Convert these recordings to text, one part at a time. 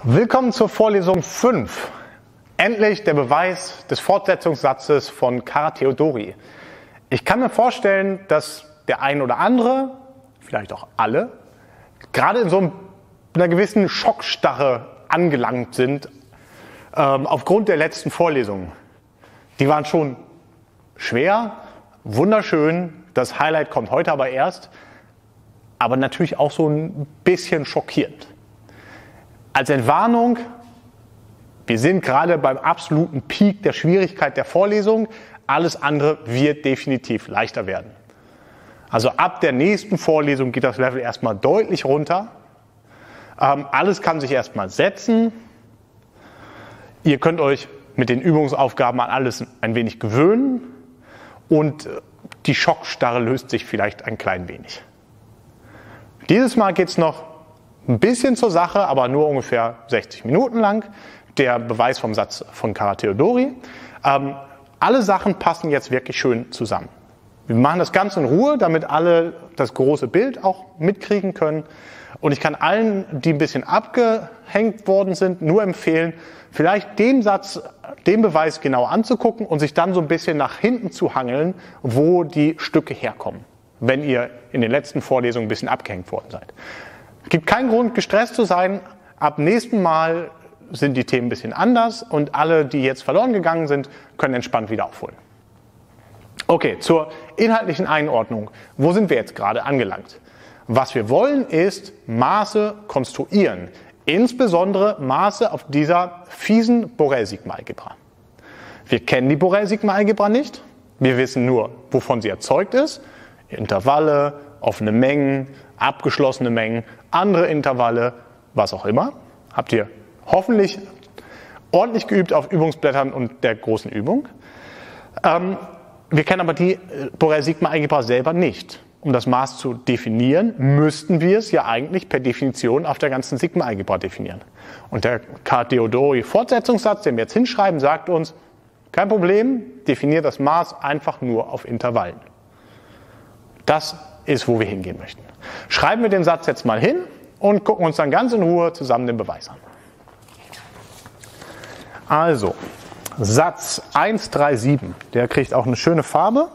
Willkommen zur Vorlesung 5. Endlich der Beweis des Fortsetzungssatzes von Kara-Theodori. Ich kann mir vorstellen, dass der ein oder andere, vielleicht auch alle, gerade in so einer gewissen Schockstarre angelangt sind, aufgrund der letzten Vorlesungen. Die waren schon schwer, wunderschön, das Highlight kommt heute aber erst, aber natürlich auch so ein bisschen schockierend. Als Entwarnung, wir sind gerade beim absoluten Peak der Schwierigkeit der Vorlesung, alles andere wird definitiv leichter werden. Also ab der nächsten Vorlesung geht das Level erstmal deutlich runter. Alles kann sich erstmal setzen. Ihr könnt euch mit den Übungsaufgaben an alles ein wenig gewöhnen und die Schockstarre löst sich vielleicht ein klein wenig. Dieses Mal geht es noch ein bisschen zur Sache, aber nur ungefähr 60 Minuten lang. Der Beweis vom Satz von Kara-Theodori. Alle Sachen passen jetzt wirklich schön zusammen. Wir machen das Ganze in Ruhe, damit alle das große Bild auch mitkriegen können. Und ich kann allen, die ein bisschen abgehängt worden sind, nur empfehlen, vielleicht den Beweis genau anzugucken und sich dann so ein bisschen nach hinten zu hangeln, wo die Stücke herkommen, wenn ihr in den letzten Vorlesungen ein bisschen abgehängt worden seid. Es gibt keinen Grund, gestresst zu sein. Ab nächsten Mal sind die Themen ein bisschen anders und alle, die jetzt verloren gegangen sind, können entspannt wieder aufholen. Okay, zur inhaltlichen Einordnung. Wo sind wir jetzt gerade angelangt? Was wir wollen, ist Maße konstruieren. Insbesondere Maße auf dieser fiesen Borel-Sigma-Algebra. Wir kennen die Borel-Sigma-Algebra nicht. Wir wissen nur, wovon sie erzeugt ist. Intervalle, offene Mengen, abgeschlossene Mengen, andere Intervalle, was auch immer. Habt ihr hoffentlich ordentlich geübt auf Übungsblättern und der großen Übung. Wir kennen aber die Borel-Sigma-Algebra selber nicht. Um das Maß zu definieren, müssten wir es ja eigentlich per Definition auf der ganzen Sigma-Algebra definieren. Und der Kara-Theodori-Fortsetzungssatz, den wir jetzt hinschreiben, sagt uns, kein Problem, definiert das Maß einfach nur auf Intervallen. Das ist, wo wir hingehen möchten. Schreiben wir den Satz jetzt mal hin und gucken uns dann ganz in Ruhe zusammen den Beweis an. Also, Satz 137, der kriegt auch eine schöne Farbe.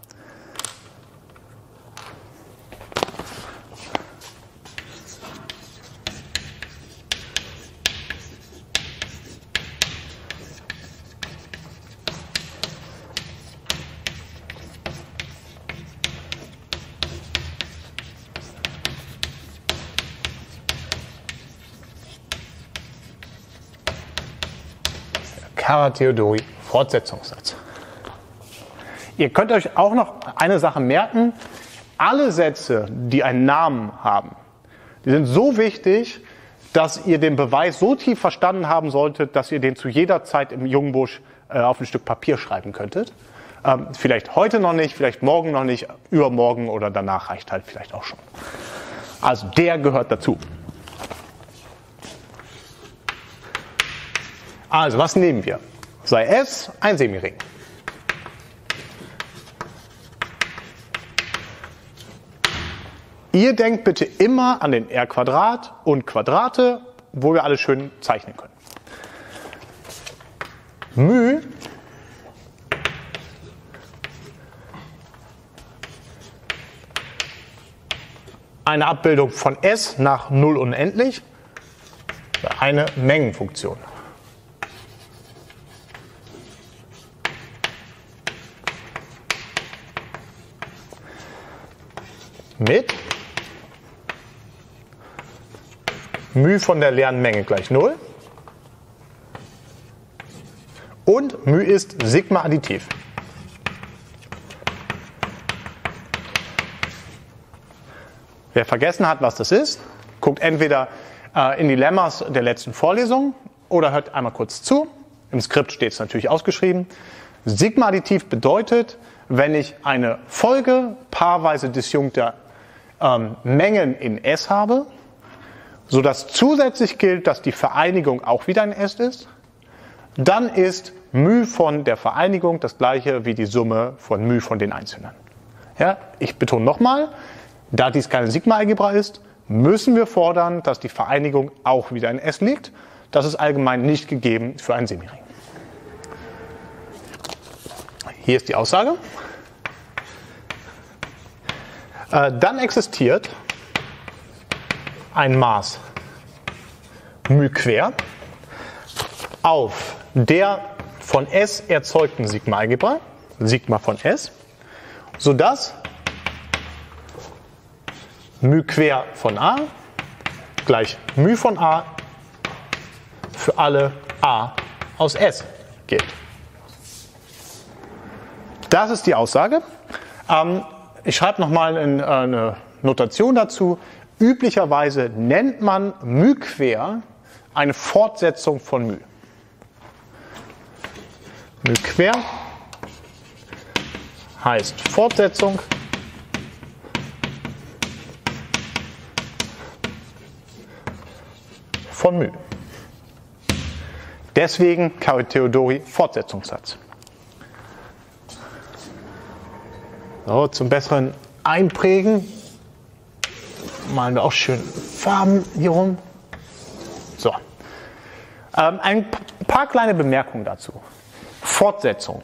Kara-Theodori Fortsetzungssatz. Ihr könnt euch auch noch eine Sache merken. Alle Sätze, die einen Namen haben, die sind so wichtig, dass ihr den Beweis so tief verstanden haben solltet, dass ihr den zu jeder Zeit im Jungenbusch auf ein Stück Papier schreiben könntet. Vielleicht heute noch nicht, vielleicht morgen noch nicht, übermorgen oder danach reicht halt vielleicht auch schon. Also der gehört dazu. Also, was nehmen wir? Sei S ein Semiring. Ihr denkt bitte immer an den R² und Quadrate, wo wir alles schön zeichnen können. μ eine Abbildung von S nach 0 unendlich, eine Mengenfunktion. Mit μ von der leeren Menge gleich 0 und μ ist Sigma additiv. Wer vergessen hat, was das ist, guckt entweder in die Lemmas der letzten Vorlesung oder hört einmal kurz zu. Im Skript steht es natürlich ausgeschrieben. Sigma additiv bedeutet, wenn ich eine Folge paarweise disjunkter Mengen in S habe, sodass zusätzlich gilt, dass die Vereinigung auch wieder ein S ist, dann ist μ von der Vereinigung das gleiche wie die Summe von μ von den Einzelnen. Ja, ich betone nochmal, da dies keine Sigma-Algebra ist, müssen wir fordern, dass die Vereinigung auch wieder in S liegt. Das ist allgemein nicht gegeben für einen Semiring. Hier ist die Aussage. Dann existiert ein Maß μ quer auf der von S erzeugten Sigma-Algebra, Sigma von S, sodass μ quer von A gleich μ von A für alle A aus S gilt. Das ist die Aussage. Ich schreibe nochmal eine Notation dazu. Üblicherweise nennt man μ quer eine Fortsetzung von μ. μ quer heißt Fortsetzung von μ. Deswegen Karateodori Fortsetzungssatz. So, zum besseren Einprägen malen wir auch schön Farben hier rum. So. Ein paar kleine Bemerkungen dazu. Fortsetzung.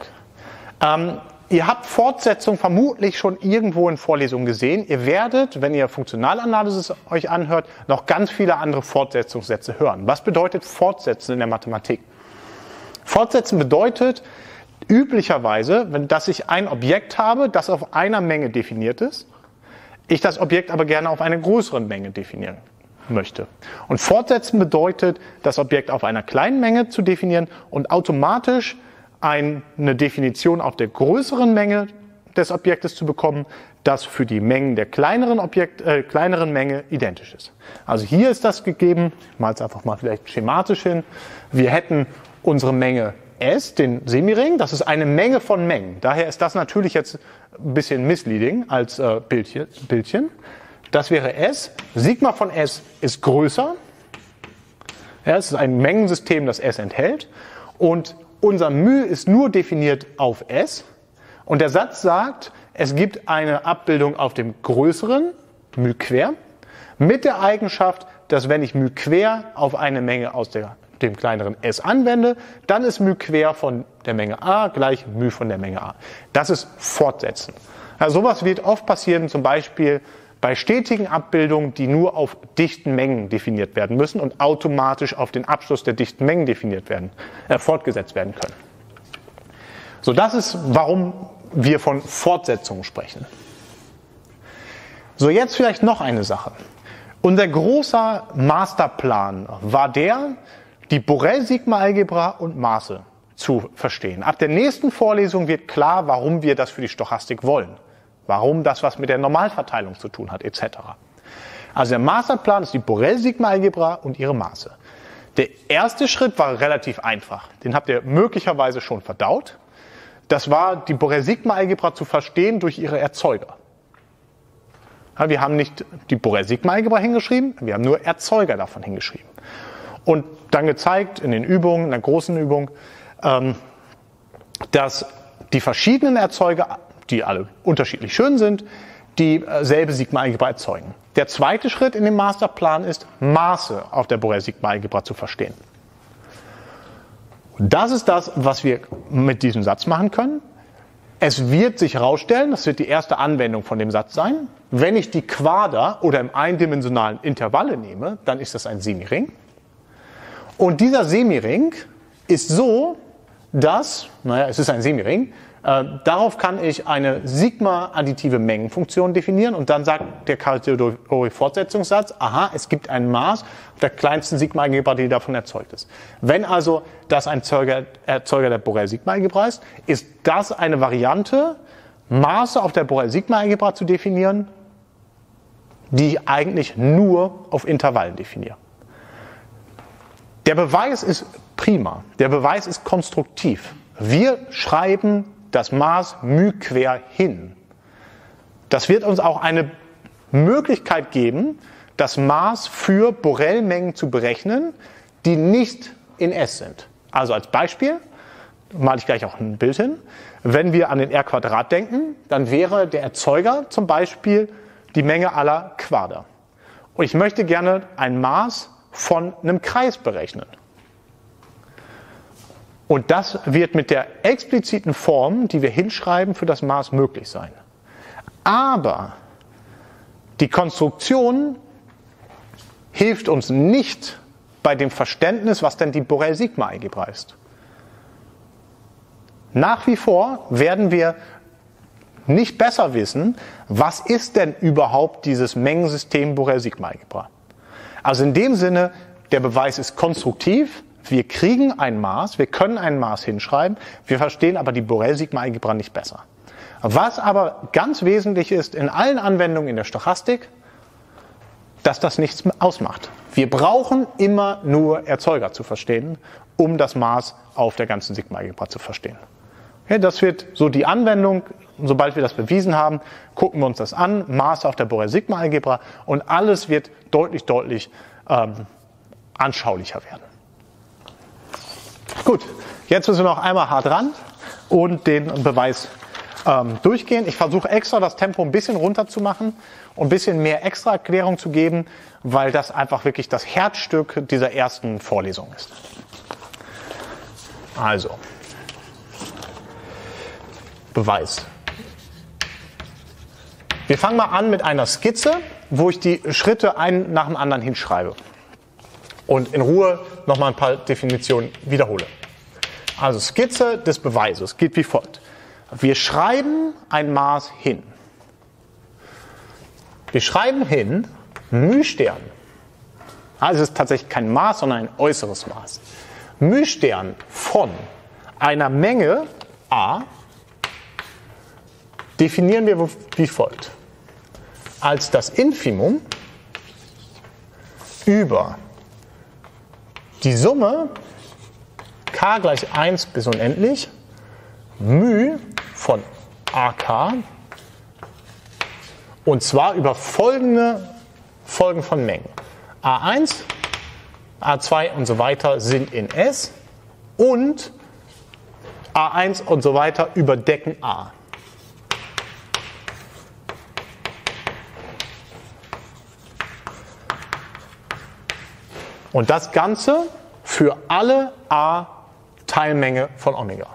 Ihr habt Fortsetzung vermutlich schon irgendwo in Vorlesungen gesehen. Ihr werdet, wenn ihr Funktionalanalysis euch anhört, noch ganz viele andere Fortsetzungssätze hören. Was bedeutet Fortsetzen in der Mathematik? Fortsetzen bedeutet üblicherweise, dass ich ein Objekt habe, das auf einer Menge definiert ist, ich das Objekt aber gerne auf einer größeren Menge definieren möchte. Und Fortsetzen bedeutet, das Objekt auf einer kleinen Menge zu definieren und automatisch eine Definition auf der größeren Menge des Objektes zu bekommen, das für die Mengen der kleineren Menge identisch ist. Also hier ist das gegeben, ich male es einfach mal vielleicht schematisch hin. Wir hätten unsere Menge S, den Semiring, das ist eine Menge von Mengen. Daher ist das natürlich jetzt ein bisschen misleading als Bildchen. Das wäre S. Sigma von S ist größer. Ja, es ist ein Mengensystem, das S enthält. Und unser μ ist nur definiert auf S. Und der Satz sagt, es gibt eine Abbildung auf dem größeren μ quer mit der Eigenschaft, dass wenn ich μ quer auf eine Menge aus dem kleineren S anwende, dann ist μ quer von der Menge A gleich μ von der Menge A. Das ist Fortsetzen. Also sowas wird oft passieren, zum Beispiel bei stetigen Abbildungen, die nur auf dichten Mengen definiert werden müssen und automatisch auf den Abschluss der dichten Mengen fortgesetzt werden können. So, das ist, warum wir von Fortsetzungen sprechen. So, jetzt vielleicht noch eine Sache. Unser großer Masterplan war die Borel-Sigma-Algebra und Maße zu verstehen. Ab der nächsten Vorlesung wird klar, warum wir das für die Stochastik wollen. Warum das was mit der Normalverteilung zu tun hat, etc. Also der Masterplan ist die Borel-Sigma-Algebra und ihre Maße. Der erste Schritt war relativ einfach. Den habt ihr möglicherweise schon verdaut. Das war, die Borel-Sigma-Algebra zu verstehen durch ihre Erzeuger. Ja, wir haben nicht die Borel-Sigma-Algebra hingeschrieben, wir haben nur Erzeuger davon hingeschrieben. Und dann gezeigt in den Übungen, in der großen Übung, dass die verschiedenen Erzeuger, die alle unterschiedlich schön sind, dieselbe Sigma-Algebra erzeugen. Der zweite Schritt in dem Masterplan ist, Maße auf der Borel-Sigma-Algebra zu verstehen. Und das ist das, was wir mit diesem Satz machen können. Es wird sich herausstellen, das wird die erste Anwendung von dem Satz sein, wenn ich die Quader oder im eindimensionalen Intervalle nehme, dann ist das ein Semiring. Und dieser Semiring ist so, dass, es ist ein Semiring, darauf kann ich eine Sigma-additive Mengenfunktion definieren und dann sagt der Karateodori-Fortsetzungssatz, aha, es gibt ein Maß auf der kleinsten Sigma-Algebra, die davon erzeugt ist. Wenn also das ein Erzeuger der Borel-Sigma-Algebra ist, ist das eine Variante, Maße auf der Borel-Sigma-Algebra zu definieren, die ich eigentlich nur auf Intervallen definiere. Der Beweis ist prima, der Beweis ist konstruktiv. Wir schreiben das Maß μ quer hin. Das wird uns auch eine Möglichkeit geben, das Maß für Borel-Mengen zu berechnen, die nicht in S sind. Also als Beispiel, male ich gleich auch ein Bild hin, wenn wir an den R² denken, dann wäre der Erzeuger zum Beispiel die Menge aller Quader. Und ich möchte gerne ein Maß von einem Kreis berechnen. Und das wird mit der expliziten Form, die wir hinschreiben, für das Maß möglich sein. Aber die Konstruktion hilft uns nicht bei dem Verständnis, was denn die Borel-Sigma-Algebra ist. Nach wie vor werden wir nicht besser wissen, was ist denn überhaupt dieses Mengensystem Borel-Sigma-Algebra. Also in dem Sinne, der Beweis ist konstruktiv, wir kriegen ein Maß, wir können ein Maß hinschreiben, wir verstehen aber die Borel-Sigma-Algebra nicht besser. Was aber ganz wesentlich ist in allen Anwendungen in der Stochastik, dass das nichts ausmacht. Wir brauchen immer nur Erzeuger zu verstehen, um das Maß auf der ganzen Sigma-Algebra zu verstehen. Okay, das wird so die Anwendung. Sobald wir das bewiesen haben, gucken wir uns das an, Maß auf der Borel-Sigma-Algebra, und alles wird deutlich anschaulicher werden. Gut, jetzt müssen wir noch einmal hart ran und den Beweis durchgehen. Ich versuche extra das Tempo ein bisschen runter zu machen und ein bisschen mehr extra Erklärung zu geben, weil das einfach wirklich das Herzstück dieser ersten Vorlesung ist. Also, Beweis. Wir fangen mal an mit einer Skizze, wo ich die Schritte einen nach dem anderen hinschreibe und in Ruhe nochmal ein paar Definitionen wiederhole. Also Skizze des Beweises geht wie folgt. Wir schreiben ein Maß hin. Wir schreiben hin μ'. Also es ist tatsächlich kein Maß, sondern ein äußeres Maß. μ' von einer Menge A definieren wir wie folgt. Als das Infimum über die Summe k gleich 1 bis unendlich μ von AK, und zwar über folgende Folgen von Mengen. A1, A2 und so weiter sind in S und A1 und so weiter überdecken A. Und das Ganze für alle A Teilmenge von Omega.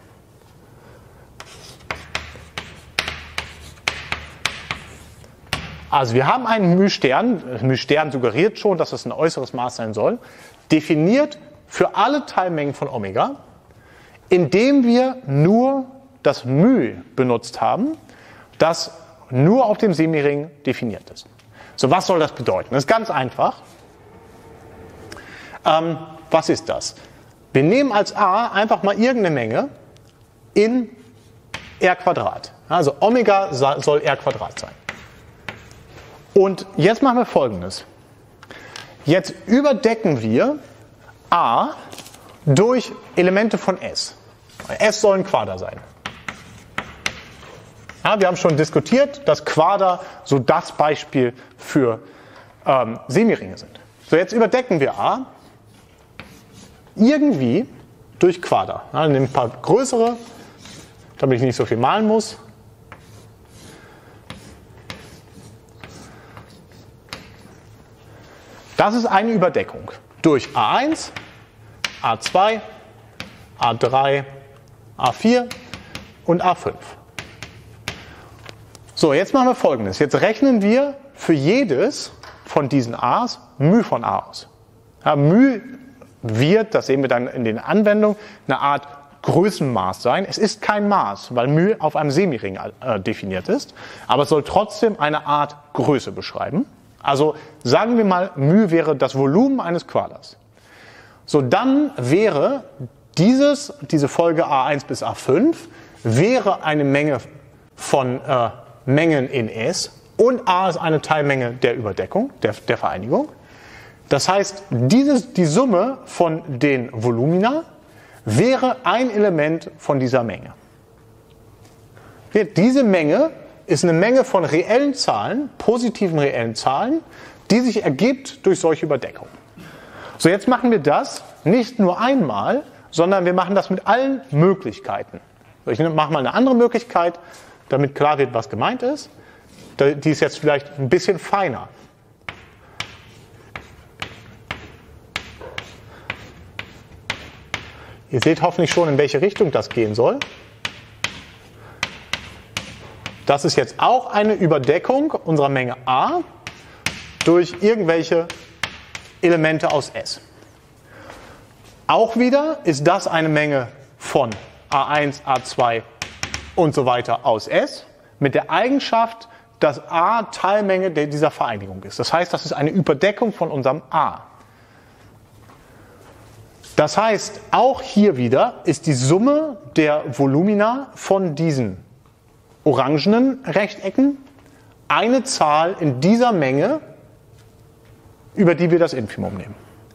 Also wir haben einen μ', μ' suggeriert schon, dass es ein äußeres Maß sein soll, definiert für alle Teilmengen von Omega, indem wir nur das μ benutzt haben, das nur auf dem Semiring definiert ist. So, was soll das bedeuten? Das ist ganz einfach. Was ist das? Wir nehmen als A einfach mal irgendeine Menge in R². Also Omega soll R² sein. Und jetzt machen wir Folgendes. Jetzt überdecken wir A durch Elemente von S. S soll ein Quader sein. Ja, wir haben schon diskutiert, dass Quader so das Beispiel für Semiringe sind. So, jetzt überdecken wir A irgendwie durch Quader. Ja, nehmen ein paar größere, damit ich nicht so viel malen muss. Das ist eine Überdeckung durch A1, A2, A3, A4 und A5. So, jetzt machen wir Folgendes. Jetzt rechnen wir für jedes von diesen A's μ von A aus. Ja, μ wird, das sehen wir dann in den Anwendungen, eine Art Größenmaß sein. Es ist kein Maß, weil μ auf einem Semiring definiert ist, aber es soll trotzdem eine Art Größe beschreiben. Also sagen wir mal, μ wäre das Volumen eines Quaders. So, dann wäre diese Folge A1 bis A5 wäre eine Menge von Mengen in S, und A ist eine Teilmenge der Überdeckung, der Vereinigung. Das heißt, die Summe von den Volumina wäre ein Element von dieser Menge. Diese Menge ist eine Menge von reellen Zahlen, positiven reellen Zahlen, die sich ergibt durch solche Überdeckung. So, jetzt machen wir das nicht nur einmal, sondern wir machen das mit allen Möglichkeiten. Ich mache mal eine andere Möglichkeit, damit klar wird, was gemeint ist. Die ist jetzt vielleicht ein bisschen feiner. Ihr seht hoffentlich schon, in welche Richtung das gehen soll. Das ist jetzt auch eine Überdeckung unserer Menge A durch irgendwelche Elemente aus S. Auch wieder ist das eine Menge von A1, A2 und so weiter aus S mit der Eigenschaft, dass A Teilmenge dieser Vereinigung ist. Das heißt, das ist eine Überdeckung von unserem A. Das heißt, auch hier wieder ist die Summe der Volumina von diesen orangenen Rechtecken eine Zahl in dieser Menge, über die wir das Infimum nehmen.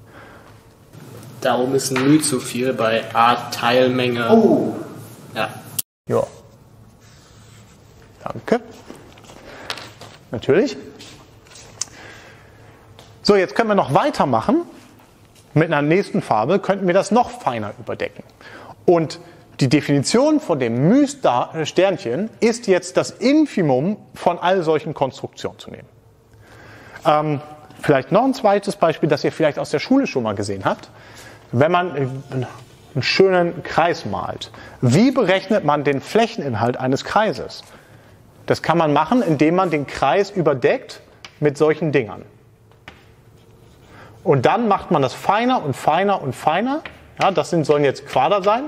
Darum ist ein μ zu viel bei A Teilmenge. Oh! Ja. Ja. Danke. Natürlich. So, jetzt können wir noch weitermachen. Mit einer nächsten Farbe könnten wir das noch feiner überdecken. Und die Definition von dem μ-Sternchen ist jetzt das Infimum von all solchen Konstruktionen zu nehmen. Vielleicht noch ein zweites Beispiel, das ihr vielleicht aus der Schule schon mal gesehen habt. Wenn man einen schönen Kreis malt, wie berechnet man den Flächeninhalt eines Kreises? Das kann man machen, indem man den Kreis überdeckt mit solchen Dingern. Und dann macht man das feiner und feiner und feiner. Ja, das sollen jetzt Quader sein.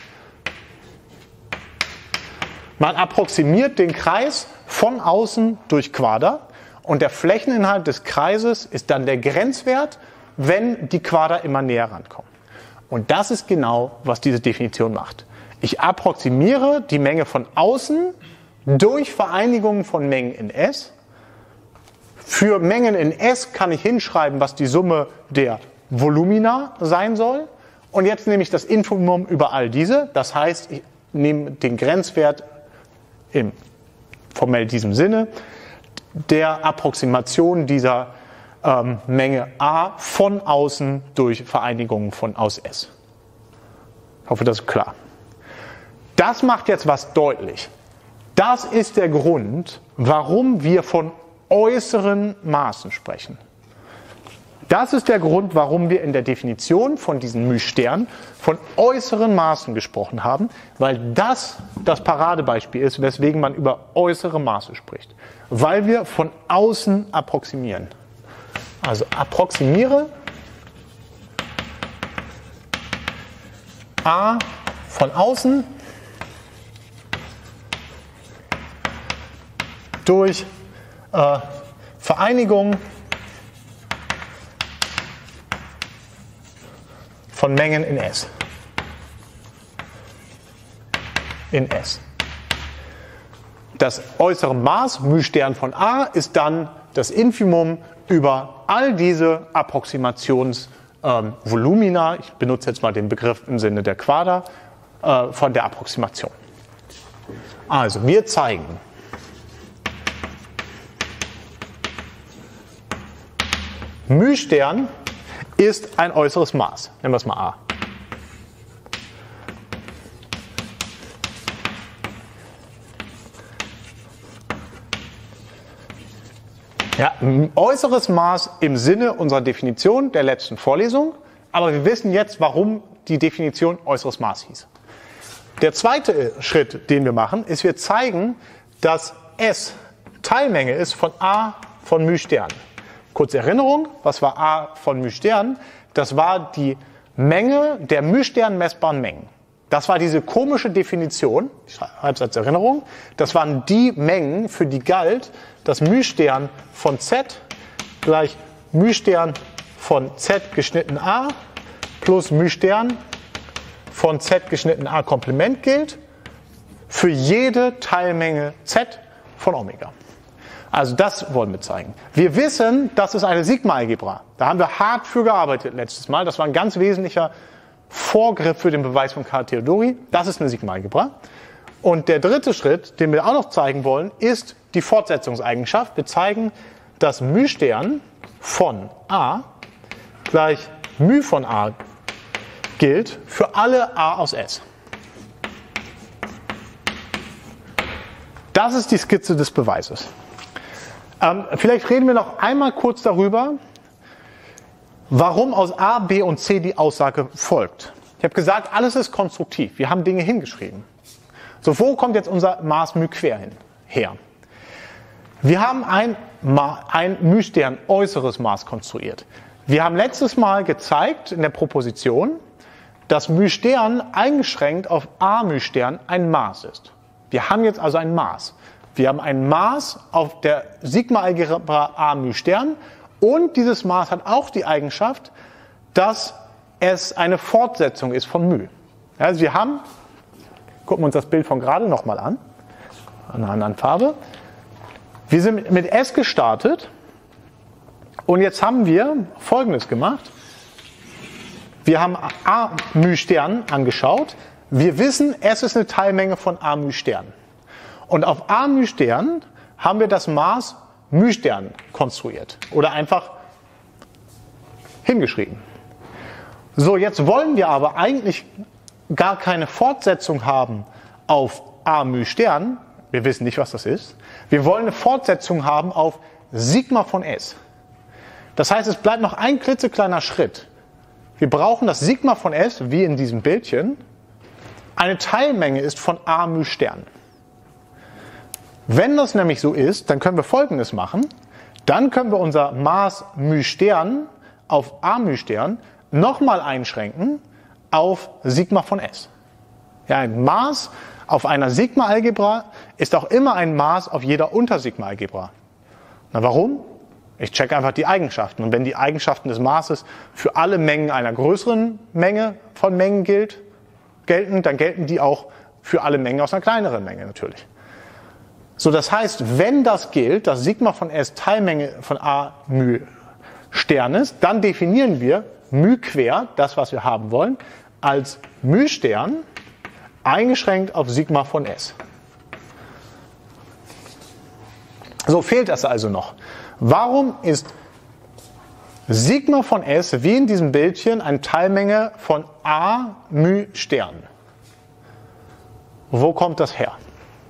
Man approximiert den Kreis von außen durch Quader und der Flächeninhalt des Kreises ist dann der Grenzwert, wenn die Quader immer näher rankommen. Und das ist genau, was diese Definition macht. Ich approximiere die Menge von außen durch Vereinigungen von Mengen in S. Für Mengen in S kann ich hinschreiben, was die Summe der Volumina sein soll. Und jetzt nehme ich das Infimum über all diese. Das heißt, ich nehme den Grenzwert im formell diesem Sinne der Approximation dieser Menge A von außen durch Vereinigungen von aus S. Ich hoffe, das ist klar. Das macht jetzt was deutlich. Das ist der Grund, warum wir von äußeren Maßen sprechen. Das ist der Grund, warum wir in der Definition von diesem μ-Stern von äußeren Maßen gesprochen haben, weil das das Paradebeispiel ist, weswegen man über äußere Maße spricht. Weil wir von außen approximieren. Also approximiere A von außen durch Vereinigung von Mengen in S. In S. Das äußere Maß, μ-Stern von A, ist dann das Infimum über all diese Approximationsvolumina, ich benutze jetzt mal den Begriff im Sinne der Quader, von der Approximation. Also, wir zeigen, μ-Stern ist ein äußeres Maß. Nennen wir es mal A. Ja, äußeres Maß im Sinne unserer Definition der letzten Vorlesung, aber wir wissen jetzt, warum die Definition äußeres Maß hieß. Der zweite Schritt, den wir machen, ist, wir zeigen, dass S Teilmenge ist von A von μ-Stern. Kurze Erinnerung, was war A von μ-Stern? Das war die Menge der μ-Stern messbaren Mengen. Das war diese komische Definition, ich schreibe es als Erinnerung, das waren die Mengen, für die galt, dass μ-Stern von Z gleich μ-Stern von Z geschnitten A plus μ-Stern von Z geschnitten A Komplement gilt für jede Teilmenge Z von Omega. Also das wollen wir zeigen. Wir wissen, das ist eine Sigma-Algebra. Da haben wir hart für gearbeitet letztes Mal. Das war ein ganz wesentlicher Vorgriff für den Beweis von Carathéodory. Das ist eine Sigma-Algebra. Und der dritte Schritt, den wir auch noch zeigen wollen, ist die Fortsetzungseigenschaft. Wir zeigen, dass μ-Stern von A gleich μ von A gilt für alle A aus S. Das ist die Skizze des Beweises. Vielleicht reden wir noch einmal kurz darüber, warum aus A, B und C die Aussage folgt. Ich habe gesagt, alles ist konstruktiv. Wir haben Dinge hingeschrieben. So, wo kommt jetzt unser Maß μ quer her? Wir haben ein μ-Stern äußeres Maß konstruiert. Wir haben letztes Mal gezeigt in der Proposition, dass μ-Stern eingeschränkt auf a μ-Stern ein Maß ist. Wir haben jetzt also ein Maß. Wir haben ein Maß auf der Sigma-Algebra a μ-Stern und dieses Maß hat auch die Eigenschaft, dass es eine Fortsetzung ist von μ. Also wir haben, gucken wir uns das Bild von gerade nochmal an einer anderen Farbe. Wir sind mit S gestartet und jetzt haben wir Folgendes gemacht. Wir haben a μ-Stern angeschaut. Wir wissen, S ist eine Teilmenge von a μ-Stern. Und auf a μ-Stern haben wir das Maß μ-Stern konstruiert oder einfach hingeschrieben. So, jetzt wollen wir aber eigentlich gar keine Fortsetzung haben auf a μ-Stern. Wir wissen nicht, was das ist. Wir wollen eine Fortsetzung haben auf Sigma von S. Das heißt, es bleibt noch ein klitzekleiner Schritt. Wir brauchen das Sigma von S, wie in diesem Bildchen, eine Teilmenge ist von a μ-Stern. Wenn das nämlich so ist, dann können wir Folgendes machen. Dann können wir unser Maß μ-Stern auf a μ-Stern nochmal einschränken auf Sigma von S. Ja, ein Maß auf einer Sigma-Algebra ist auch immer ein Maß auf jeder Untersigma-Algebra. Na, warum? Ich checke einfach die Eigenschaften. Und wenn die Eigenschaften des Maßes für alle Mengen einer größeren Menge von Mengen gelten, dann gelten die auch für alle Mengen aus einer kleineren Menge natürlich. So, das heißt, wenn das gilt, dass Sigma von S Teilmenge von a μ-Stern ist, dann definieren wir μ quer, das was wir haben wollen, als μ-Stern eingeschränkt auf Sigma von S. So, fehlt das also noch. Warum ist Sigma von S, wie in diesem Bildchen, eine Teilmenge von a μ-Stern? Wo kommt das her?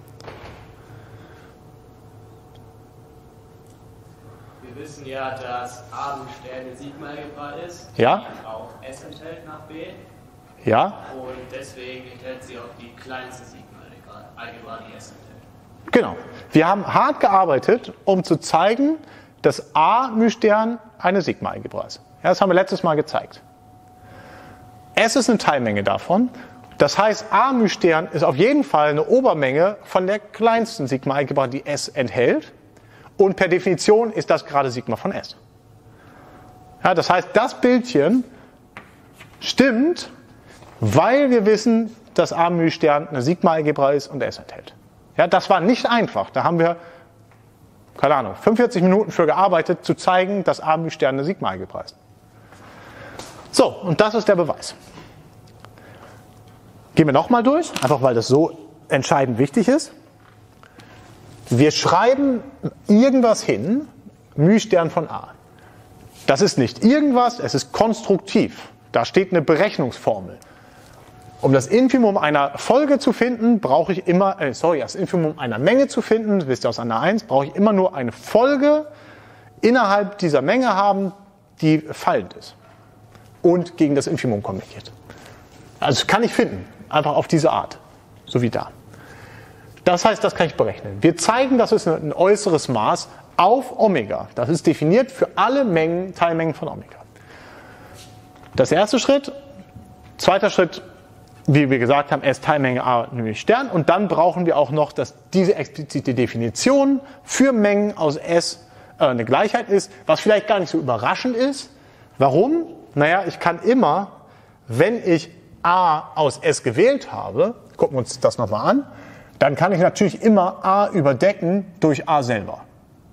Wir wissen ja, dass a μ-Stern eine Sigma-Algebra ist, Ja. die auch S enthält nach B. Ja? Und deswegen enthält sie auch die kleinste Sigma-Algebra, die S enthält. Genau. Wir haben hart gearbeitet, um zu zeigen, dass a μ-Stern eine Sigma-Algebra ist. Ja, das haben wir letztes Mal gezeigt. S ist eine Teilmenge davon. Das heißt, a μ-Stern ist auf jeden Fall eine Obermenge von der kleinsten Sigma-Algebra, die S enthält. Und per Definition ist das gerade Sigma von S. Ja, das heißt, das Bildchen stimmt, weil wir wissen, dass a μ-Stern eine Sigma-Algebra ist und S enthält. Ja, das war nicht einfach. Da haben wir, keine Ahnung, 45 Minuten für gearbeitet, zu zeigen, dass a μ-Stern eine Sigma-Algebra ist. So, und das ist der Beweis. Gehen wir nochmal durch, einfach weil das so entscheidend wichtig ist. Wir schreiben irgendwas hin, μ-Stern von a. Das ist nicht irgendwas, es ist konstruktiv. Da steht eine Berechnungsformel. Um das Infimum einer Folge zu finden, brauche ich immer, das Infimum einer Menge zu finden, wisst ihr aus Anna 1, brauche ich immer nur eine Folge innerhalb dieser Menge haben, die fallend ist und gegen das Infimum konvergiert. Also kann ich finden, einfach auf diese Art, so wie da. Das heißt, das kann ich berechnen. Wir zeigen, das ist ein äußeres Maß auf Omega. Das ist definiert für alle Mengen, Teilmengen von Omega. Das erste Schritt. Zweiter Schritt, wie wir gesagt haben, S Teilmenge a μ-Stern. Und dann brauchen wir auch noch, dass diese explizite Definition für Mengen aus S eine Gleichheit ist, was vielleicht gar nicht so überraschend ist. Warum? Naja, ich kann immer, wenn ich a aus S gewählt habe, gucken wir uns das nochmal an, dann kann ich natürlich immer a überdecken durch a selber.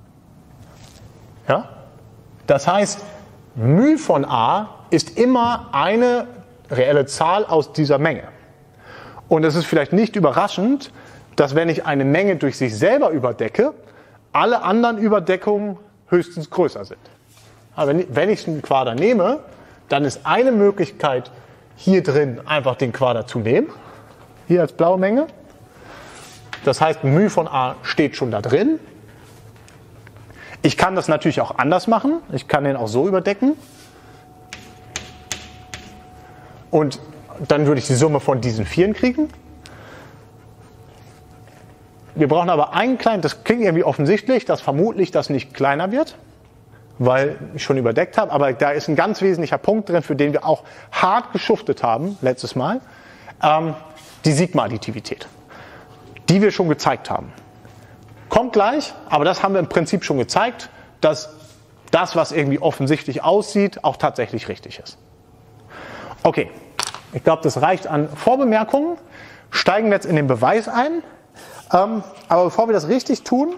Ja? Das heißt, μ von a ist immer eine reelle Zahl aus dieser Menge. Und es ist vielleicht nicht überraschend, dass wenn ich eine Menge durch sich selber überdecke, alle anderen Überdeckungen höchstens größer sind. Aber wenn ich einen Quader nehme, dann ist eine Möglichkeit, hier drin einfach den Quader zu nehmen, hier als blaue Menge. Das heißt, μ von a steht schon da drin. Ich kann das natürlich auch anders machen. Ich kann den auch so überdecken. Und dann würde ich die Summe von diesen Vieren kriegen. Wir brauchen aber einen kleinen, das klingt irgendwie offensichtlich, dass vermutlich das nicht kleiner wird, weil ich schon überdeckt habe, aber da ist ein ganz wesentlicher Punkt drin, für den wir auch hart geschuftet haben letztes Mal, die Sigma-Additivität, die wir schon gezeigt haben. Kommt gleich, aber das haben wir im Prinzip schon gezeigt, dass das, was irgendwie offensichtlich aussieht, auch tatsächlich richtig ist. Okay, ich glaube, das reicht an Vorbemerkungen. Steigen wir jetzt in den Beweis ein. Aber bevor wir das richtig tun,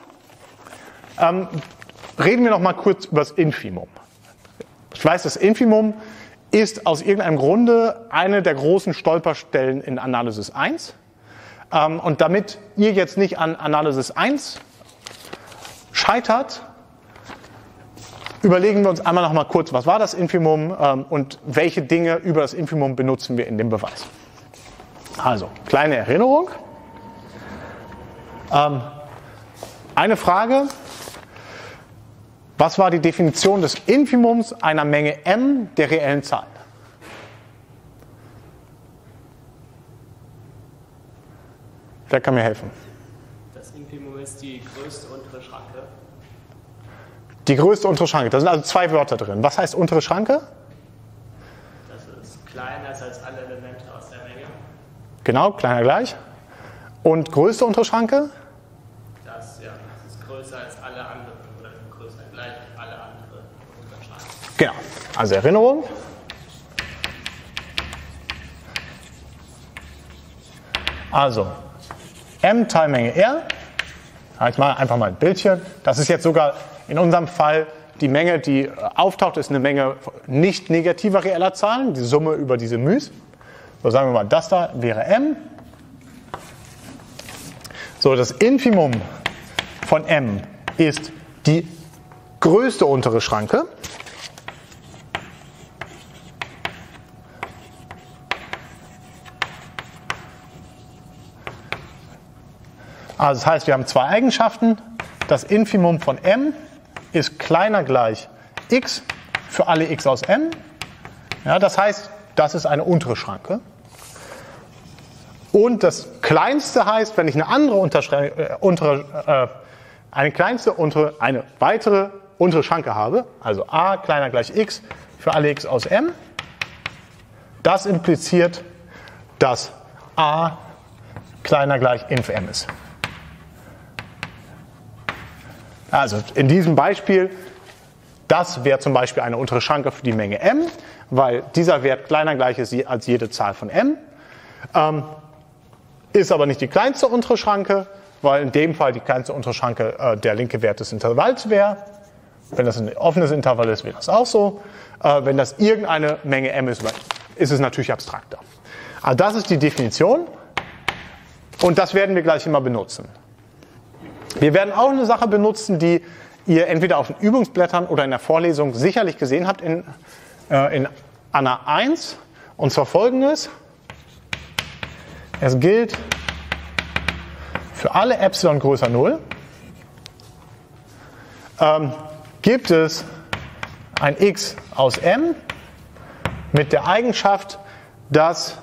reden wir noch mal kurz über das Infimum. Ich weiß, das Infimum ist aus irgendeinem Grunde eine der großen Stolperstellen in Analysis 1. Und damit ihr jetzt nicht an Analysis 1 scheitert, überlegen wir uns einmal noch mal kurz, was war das Infimum und welche Dinge über das Infimum benutzen wir in dem Beweis. Also, kleine Erinnerung. Eine Frage: Was war die Definition des Infimums einer Menge m der reellen Zahlen? Wer kann mir helfen? Das Infimum ist die größte untere Schranke. Die größte untere Schranke. Da sind also zwei Wörter drin. Was heißt untere Schranke? Das ist kleiner als alle Elemente aus der Menge. Genau, kleiner gleich. Und größte untere Schranke? Das ist größer als alle anderen oder größer gleich alle anderen Unterschranken. Genau. Also Erinnerung. Also m Teilmenge r. Ich mache einfach mal ein Bildchen. Das ist jetzt sogar in unserem Fall die Menge, die auftaucht, ist eine Menge nicht negativer reeller Zahlen, die Summe über diese μ's. So, sagen wir mal, das da wäre m. So, das Infimum von m ist die größte untere Schranke. Also das heißt, wir haben zwei Eigenschaften. Das Infimum von m ist kleiner gleich x für alle x aus m. Ja, das heißt, das ist eine untere Schranke. Und das kleinste heißt, wenn ich eine andere eine weitere untere Schranke habe, also a kleiner gleich x für alle x aus m, das impliziert, dass a kleiner gleich inf m ist. Also in diesem Beispiel, das wäre zum Beispiel eine untere Schranke für die Menge m, weil dieser Wert kleiner gleich ist als jede Zahl von m. Ist aber nicht die kleinste untere Schranke, weil in dem Fall die kleinste untere Schranke der linke Wert des Intervalls wäre. Wenn das ein offenes Intervall ist, wäre das auch so. Wenn das irgendeine Menge m ist, ist es natürlich abstrakter. Also das ist die Definition und das werden wir gleich immer benutzen. Wir werden auch eine Sache benutzen, die ihr entweder auf den Übungsblättern oder in der Vorlesung sicherlich gesehen habt in Anna 1, und zwar folgendes. Es gilt für alle Epsilon größer 0, gibt es ein x aus m mit der Eigenschaft, dass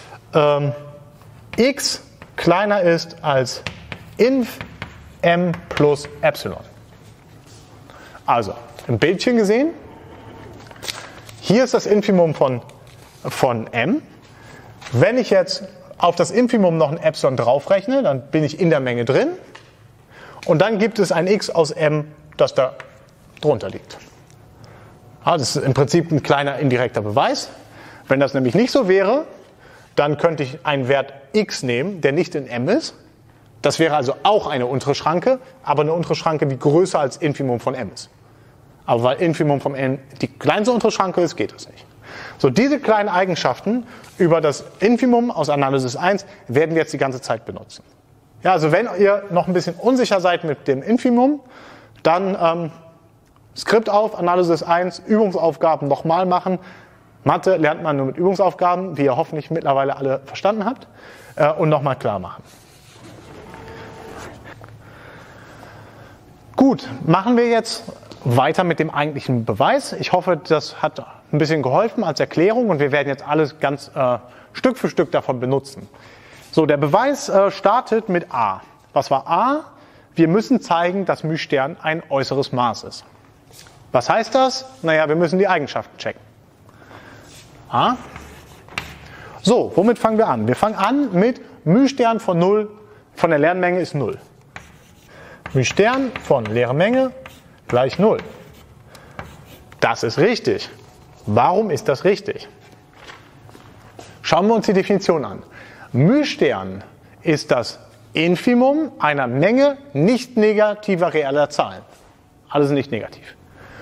x kleiner ist als inf m plus Epsilon. Also, im Bildchen gesehen, hier ist das Infimum von m. Wenn ich jetzt auf das Infimum noch ein Epsilon draufrechne, dann bin ich in der Menge drin. Und dann gibt es ein x aus m, das da drunter liegt. Also das ist im Prinzip ein kleiner indirekter Beweis. Wenn das nämlich nicht so wäre, dann könnte ich einen Wert x nehmen, der nicht in m ist. Das wäre also auch eine untere Schranke, aber eine untere Schranke, die größer als Infimum von m ist. Aber weil Infimum von m die kleinste untere Schranke ist, geht das nicht. So, diese kleinen Eigenschaften über das Infimum aus Analysis 1 werden wir jetzt die ganze Zeit benutzen. Ja, also wenn ihr noch ein bisschen unsicher seid mit dem Infimum, dann Skript auf, Analysis 1, Übungsaufgaben nochmal machen. Mathe lernt man nur mit Übungsaufgaben, wie ihr hoffentlich mittlerweile alle verstanden habt, und nochmal klar machen. Gut, machen wir jetzt weiter mit dem eigentlichen Beweis. Ich hoffe, das hat ein bisschen geholfen als Erklärung und wir werden jetzt alles ganz Stück für Stück davon benutzen. So, der Beweis startet mit A. Was war A? Wir müssen zeigen, dass μ' ein äußeres Maß ist. Was heißt das? Naja, wir müssen die Eigenschaften checken. A. So, womit fangen wir an? Wir fangen an mit μ' von 0, von der leeren Menge ist 0. μ' von leere Menge gleich 0. Das ist richtig. Warum ist das richtig? Schauen wir uns die Definition an. μ' ist das Infimum einer Menge nicht negativer reeller Zahlen. Alle sind nicht negativ.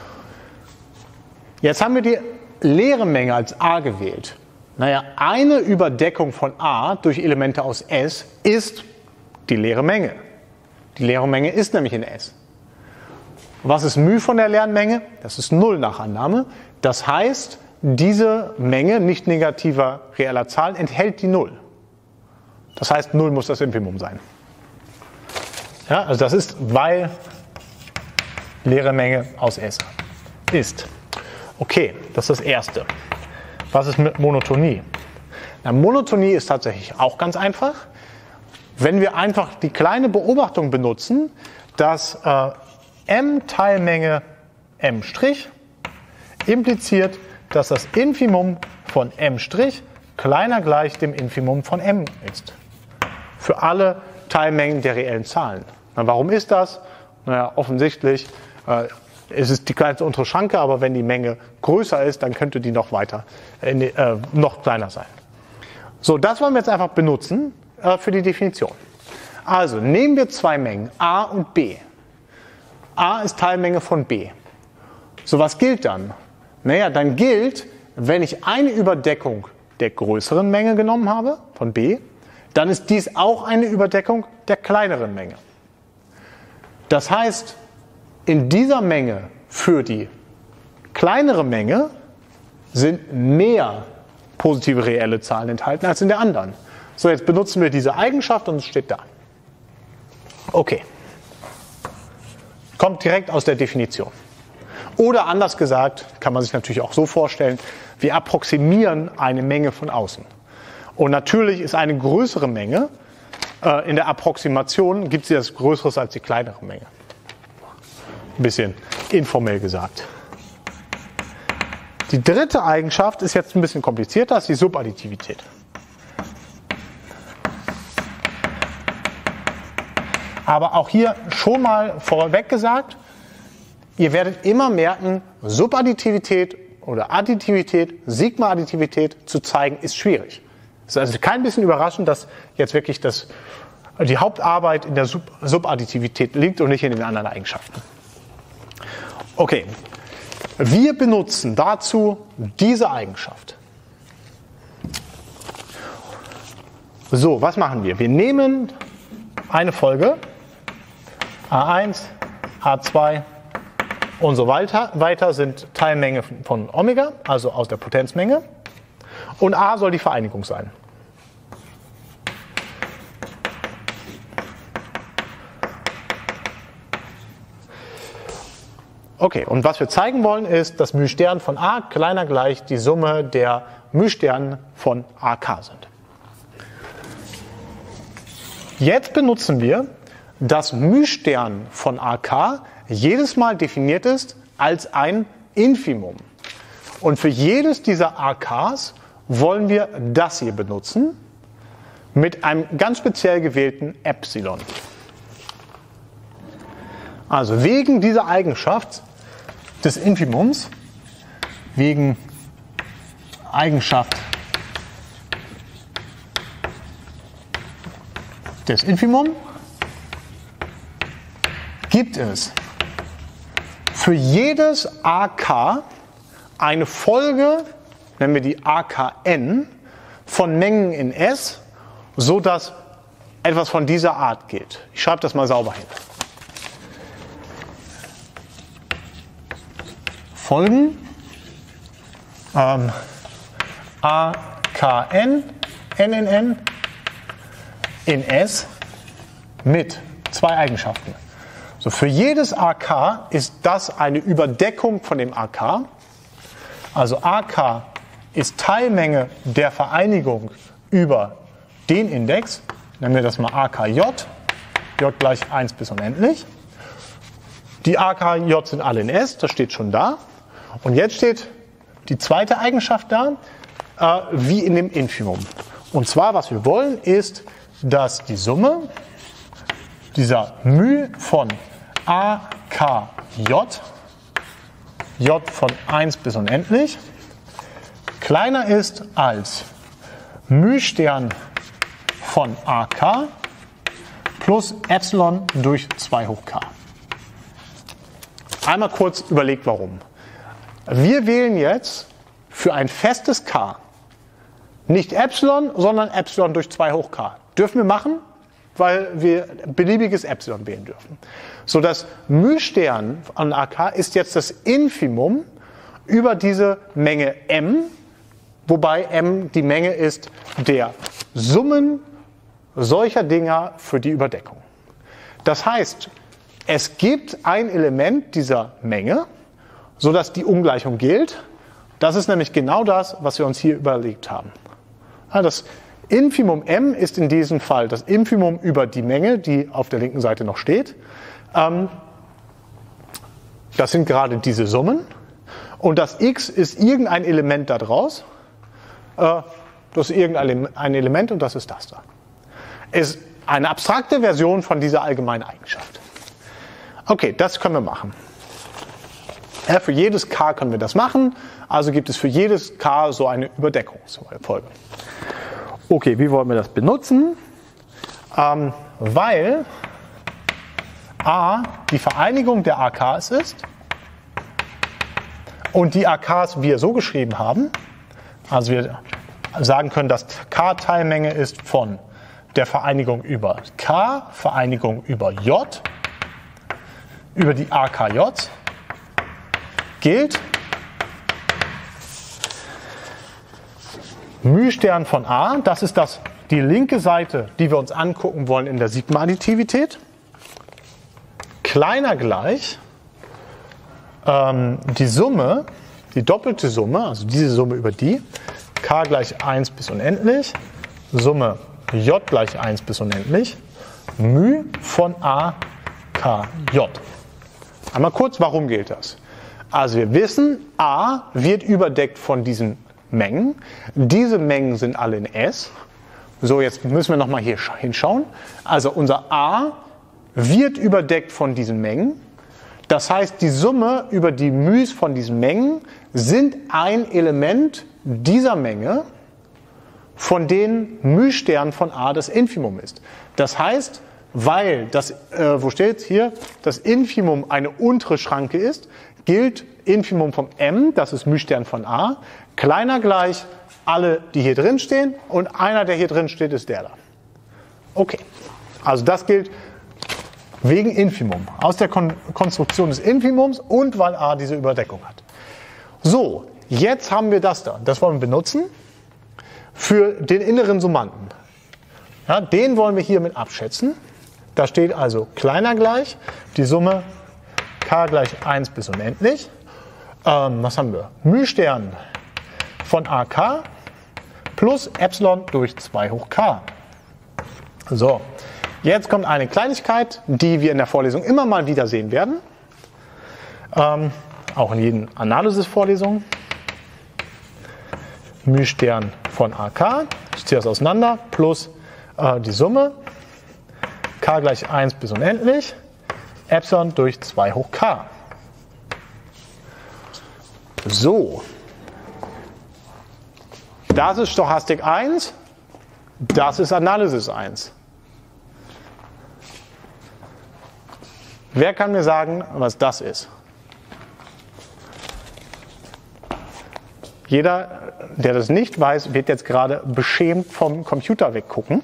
Jetzt haben wir die leere Menge als A gewählt. Naja, eine Überdeckung von A durch Elemente aus S ist die leere Menge. Die leere Menge ist nämlich in S. Was ist μ von der leeren Menge? Das ist 0 nach Annahme. Das heißt, diese Menge nicht negativer reeller Zahlen enthält die 0. Das heißt, 0 muss das Infimum sein. Ja, also das ist, weil leere Menge aus S ist. Okay, das ist das Erste. Was ist mit Monotonie? Na, Monotonie ist tatsächlich auch ganz einfach. Wenn wir einfach die kleine Beobachtung benutzen, dass m Teilmenge m' impliziert, dass das Infimum von m' kleiner gleich dem Infimum von m ist. Für alle Teilmengen der reellen Zahlen. Na, warum ist das? Naja, offensichtlich es ist die kleinste untere Schranke, aber wenn die Menge größer ist, dann könnte die noch weiter, noch kleiner sein. So, das wollen wir jetzt einfach benutzen für die Definition. Also nehmen wir zwei Mengen, A und B. A ist Teilmenge von B. So, was gilt dann? Naja, dann gilt, wenn ich eine Überdeckung der größeren Menge genommen habe, von B, dann ist dies auch eine Überdeckung der kleineren Menge. Das heißt, in dieser Menge für die kleinere Menge sind mehr positive reelle Zahlen enthalten als in der anderen. So, jetzt benutzen wir diese Eigenschaft und es steht da. Okay. Kommt direkt aus der Definition. Oder anders gesagt, kann man sich natürlich auch so vorstellen, wir approximieren eine Menge von außen. Und natürlich ist eine größere Menge, in der Approximation gibt es etwas Größeres als die kleinere Menge. Ein bisschen informell gesagt. Die dritte Eigenschaft ist jetzt ein bisschen komplizierter, ist die Subadditivität. Aber auch hier schon mal vorweg gesagt, ihr werdet immer merken, Subadditivität oder Additivität, Sigma-Additivität zu zeigen, ist schwierig. Es ist also kein bisschen überraschend, dass jetzt wirklich die Hauptarbeit in der Subadditivität liegt und nicht in den anderen Eigenschaften. Okay, wir benutzen dazu diese Eigenschaft. So, was machen wir? Wir nehmen eine Folge, A1, A2 und so weiter sind Teilmenge von Omega, also aus der Potenzmenge. Und A soll die Vereinigung sein. Okay, und was wir zeigen wollen ist, dass μ' von A kleiner gleich die Summe der μ' von AK sind. Jetzt benutzen wir, dass μ' von AK jedes Mal definiert ist als ein Infimum. Und für jedes dieser AKs wollen wir das hier benutzen mit einem ganz speziell gewählten Epsilon. Also wegen dieser Eigenschaft des Infimums, wegen Eigenschaft des Infimum, gibt es für jedes AK eine Folge, nennen wir die AKN, von Mengen in S, so dass etwas von dieser Art gilt. Ich schreibe das mal sauber hin. Folgen AKN, NNN in S mit zwei Eigenschaften. So, für jedes AK ist das eine Überdeckung von dem AK. Also AK ist Teilmenge der Vereinigung über den Index. Nennen wir das mal AKJ. J gleich 1 bis unendlich. Die AKJ sind alle in S, das steht schon da. Und jetzt steht die zweite Eigenschaft da, wie in dem Infimum. Und zwar, was wir wollen, ist, dass die Summe dieser μ von AKJ, J von 1 bis unendlich, kleiner ist als μ' von AK plus Epsilon durch 2 hoch k. Einmal kurz überlegt, warum. Wir wählen jetzt für ein festes k nicht Epsilon, sondern Epsilon durch 2 hoch k. Dürfen wir machen, weil wir beliebiges Epsilon wählen dürfen. So, das μ' an AK ist jetzt das Infimum über diese Menge m, wobei m die Menge ist der Summen solcher Dinger für die Überdeckung. Das heißt, es gibt ein Element dieser Menge, sodass die Ungleichung gilt. Das ist nämlich genau das, was wir uns hier überlegt haben. Das Infimum m ist in diesem Fall das Infimum über die Menge, die auf der linken Seite noch steht. Das sind gerade diese Summen. Und das x ist irgendein Element da draus. Das ist irgendein Element und das ist das da. Ist eine abstrakte Version von dieser allgemeinen Eigenschaft. Okay, das können wir machen. Ja, für jedes k können wir das machen. Also gibt es für jedes k so eine Überdeckungsfolge. Okay, wie wollen wir das benutzen? Weil A die Vereinigung der AKs ist und die AKs wir so geschrieben haben, also wir sagen können, dass K Teilmenge ist von der Vereinigung über K, Vereinigung über J, über die AKJ, gilt μ' von A, das ist die linke Seite, die wir uns angucken wollen in der Sigma-Additivität, kleiner gleich die Summe, die doppelte Summe, also diese Summe über die, K gleich 1 bis unendlich, Summe J gleich 1 bis unendlich, μ von A, K, J. Einmal kurz, warum gilt das? Also wir wissen, A wird überdeckt von diesen Mengen. Diese Mengen sind alle in S. So, jetzt müssen wir nochmal hier hinschauen. Also unser A wird überdeckt von diesen Mengen. Das heißt, die Summe über die μ's von diesen Mengen sind ein Element dieser Menge, von denen μ' von A das Infimum ist. Das heißt, weil das, wo steht hier, das Infimum eine untere Schranke ist, gilt Infimum vom M, das ist μ' von A, kleiner gleich alle, die hier drin stehen und einer, der hier drin steht, ist der da. Okay, also das gilt wegen Infimum, aus der Konstruktion des Infimums und weil A diese Überdeckung hat. So, jetzt haben wir das da. Das wollen wir benutzen für den inneren Summanden. Ja, den wollen wir hiermit abschätzen. Da steht also kleiner gleich die Summe K gleich 1 bis unendlich. Was haben wir? μ' von AK plus Epsilon durch 2 hoch K. So, jetzt kommt eine Kleinigkeit, die wir in der Vorlesung immer mal wieder sehen werden. Auch in jeden Analysis-Vorlesungen. μ' von AK, ich ziehe das auseinander, plus die Summe K gleich 1 bis unendlich, Epsilon durch 2 hoch K. So, das ist Stochastik 1, das ist Analysis 1. Wer kann mir sagen, was das ist? Jeder, der das nicht weiß, wird jetzt gerade beschämt vom Computer weggucken.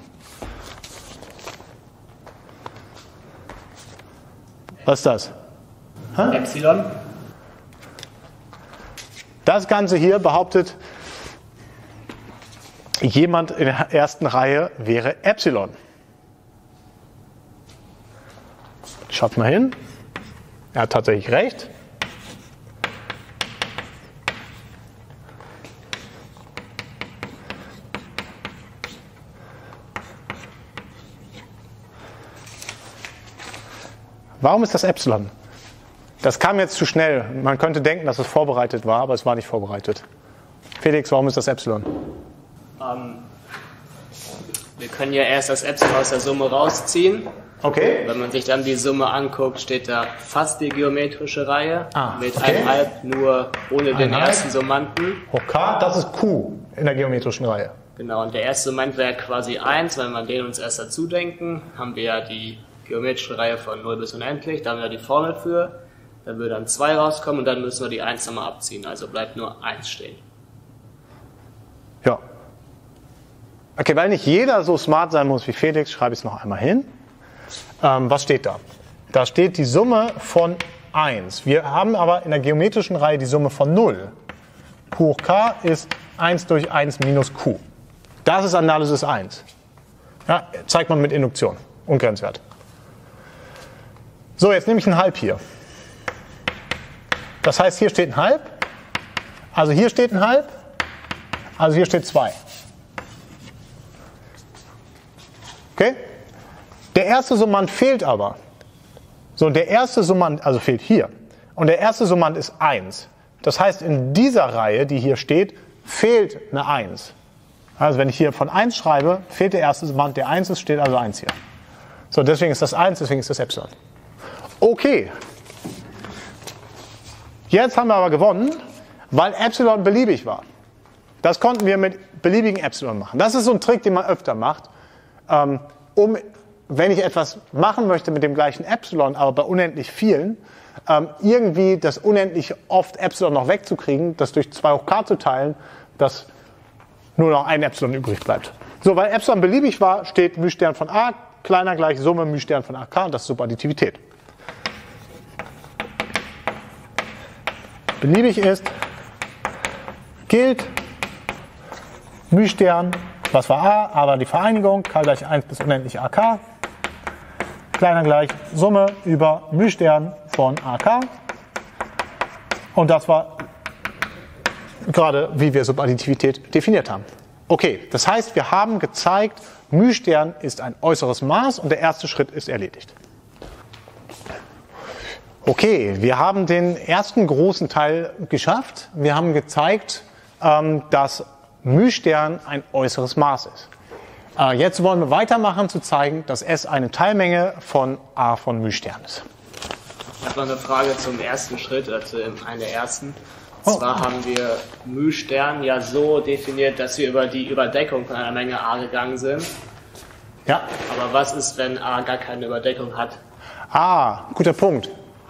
Was ist das? Epsilon. Das Ganze hier behauptet, jemand in der ersten Reihe wäre Epsilon. Schaut mal hin. Er hat tatsächlich recht. Warum ist das Epsilon? Das kam jetzt zu schnell. Man könnte denken, dass es vorbereitet war, aber es war nicht vorbereitet. Felix, warum ist das Epsilon? Wir können ja erst das Epsilon aus der Summe rausziehen. Okay. Wenn man sich dann die Summe anguckt, steht da fast die geometrische Reihe mit okay. 1,5 nur ohne den ersten Summanden. Hoch k, das ist Q in der geometrischen Reihe. Genau, und der erste Summand wäre quasi 1, wenn wir den uns erst dazu denken, haben wir ja die geometrische Reihe von 0 bis unendlich, da haben wir die Formel für, dann würde dann 2 rauskommen und dann müssen wir die 1 nochmal abziehen, also bleibt nur 1 stehen. Ja. Okay, weil nicht jeder so smart sein muss wie Felix, schreibe ich es noch einmal hin. Was steht da? Da steht die Summe von 1. Wir haben aber in der geometrischen Reihe die Summe von 0. Q hoch k ist 1 durch 1 minus q. Das ist Analysis 1. Ja, zeigt man mit Induktion und Grenzwert. So, jetzt nehme ich ein Halb hier. Das heißt, hier steht ein Halb. Also hier steht ein Halb. Also hier steht 2. Okay? Der erste Summand fehlt aber. So, der erste Summand, also fehlt hier. Und der erste Summand ist 1. Das heißt, in dieser Reihe, die hier steht, fehlt eine 1. Also wenn ich hier von 1 schreibe, fehlt der erste Summand, der 1 ist, steht also 1 hier. So, deswegen ist das 1, deswegen ist das Epsilon. Okay. Jetzt haben wir aber gewonnen, weil Epsilon beliebig war. Das konnten wir mit beliebigen Epsilon machen. Das ist so ein Trick, den man öfter macht, wenn ich etwas machen möchte mit dem gleichen Epsilon, aber bei unendlich vielen, irgendwie das unendlich oft Epsilon noch wegzukriegen, das durch 2 hoch k zu teilen, dass nur noch ein Epsilon übrig bleibt. So, weil Epsilon beliebig war, steht μ' von a kleiner gleich Summe μ' von ak, das ist Subadditivität. Beliebig ist, gilt μ', was war a, aber die Vereinigung, k gleich 1 bis unendlich ak, kleiner gleich Summe über μ' von ak. Und das war gerade, wie wir Subadditivität definiert haben. Okay, das heißt, wir haben gezeigt, μ' ist ein äußeres Maß und der erste Schritt ist erledigt. Okay, wir haben den ersten großen Teil geschafft. Wir haben gezeigt, dass μ' ein äußeres Maß ist. Jetzt wollen wir weitermachen, zu zeigen, dass S eine Teilmenge von a von μ' ist. Ich habe noch eine Frage zum ersten Schritt, also einen der ersten. Und zwar haben wir μ' ja so definiert, dass wir über die Überdeckung von einer Menge a gegangen sind. Ja. Aber was ist, wenn a gar keine Überdeckung hat? Ah, guter Punkt.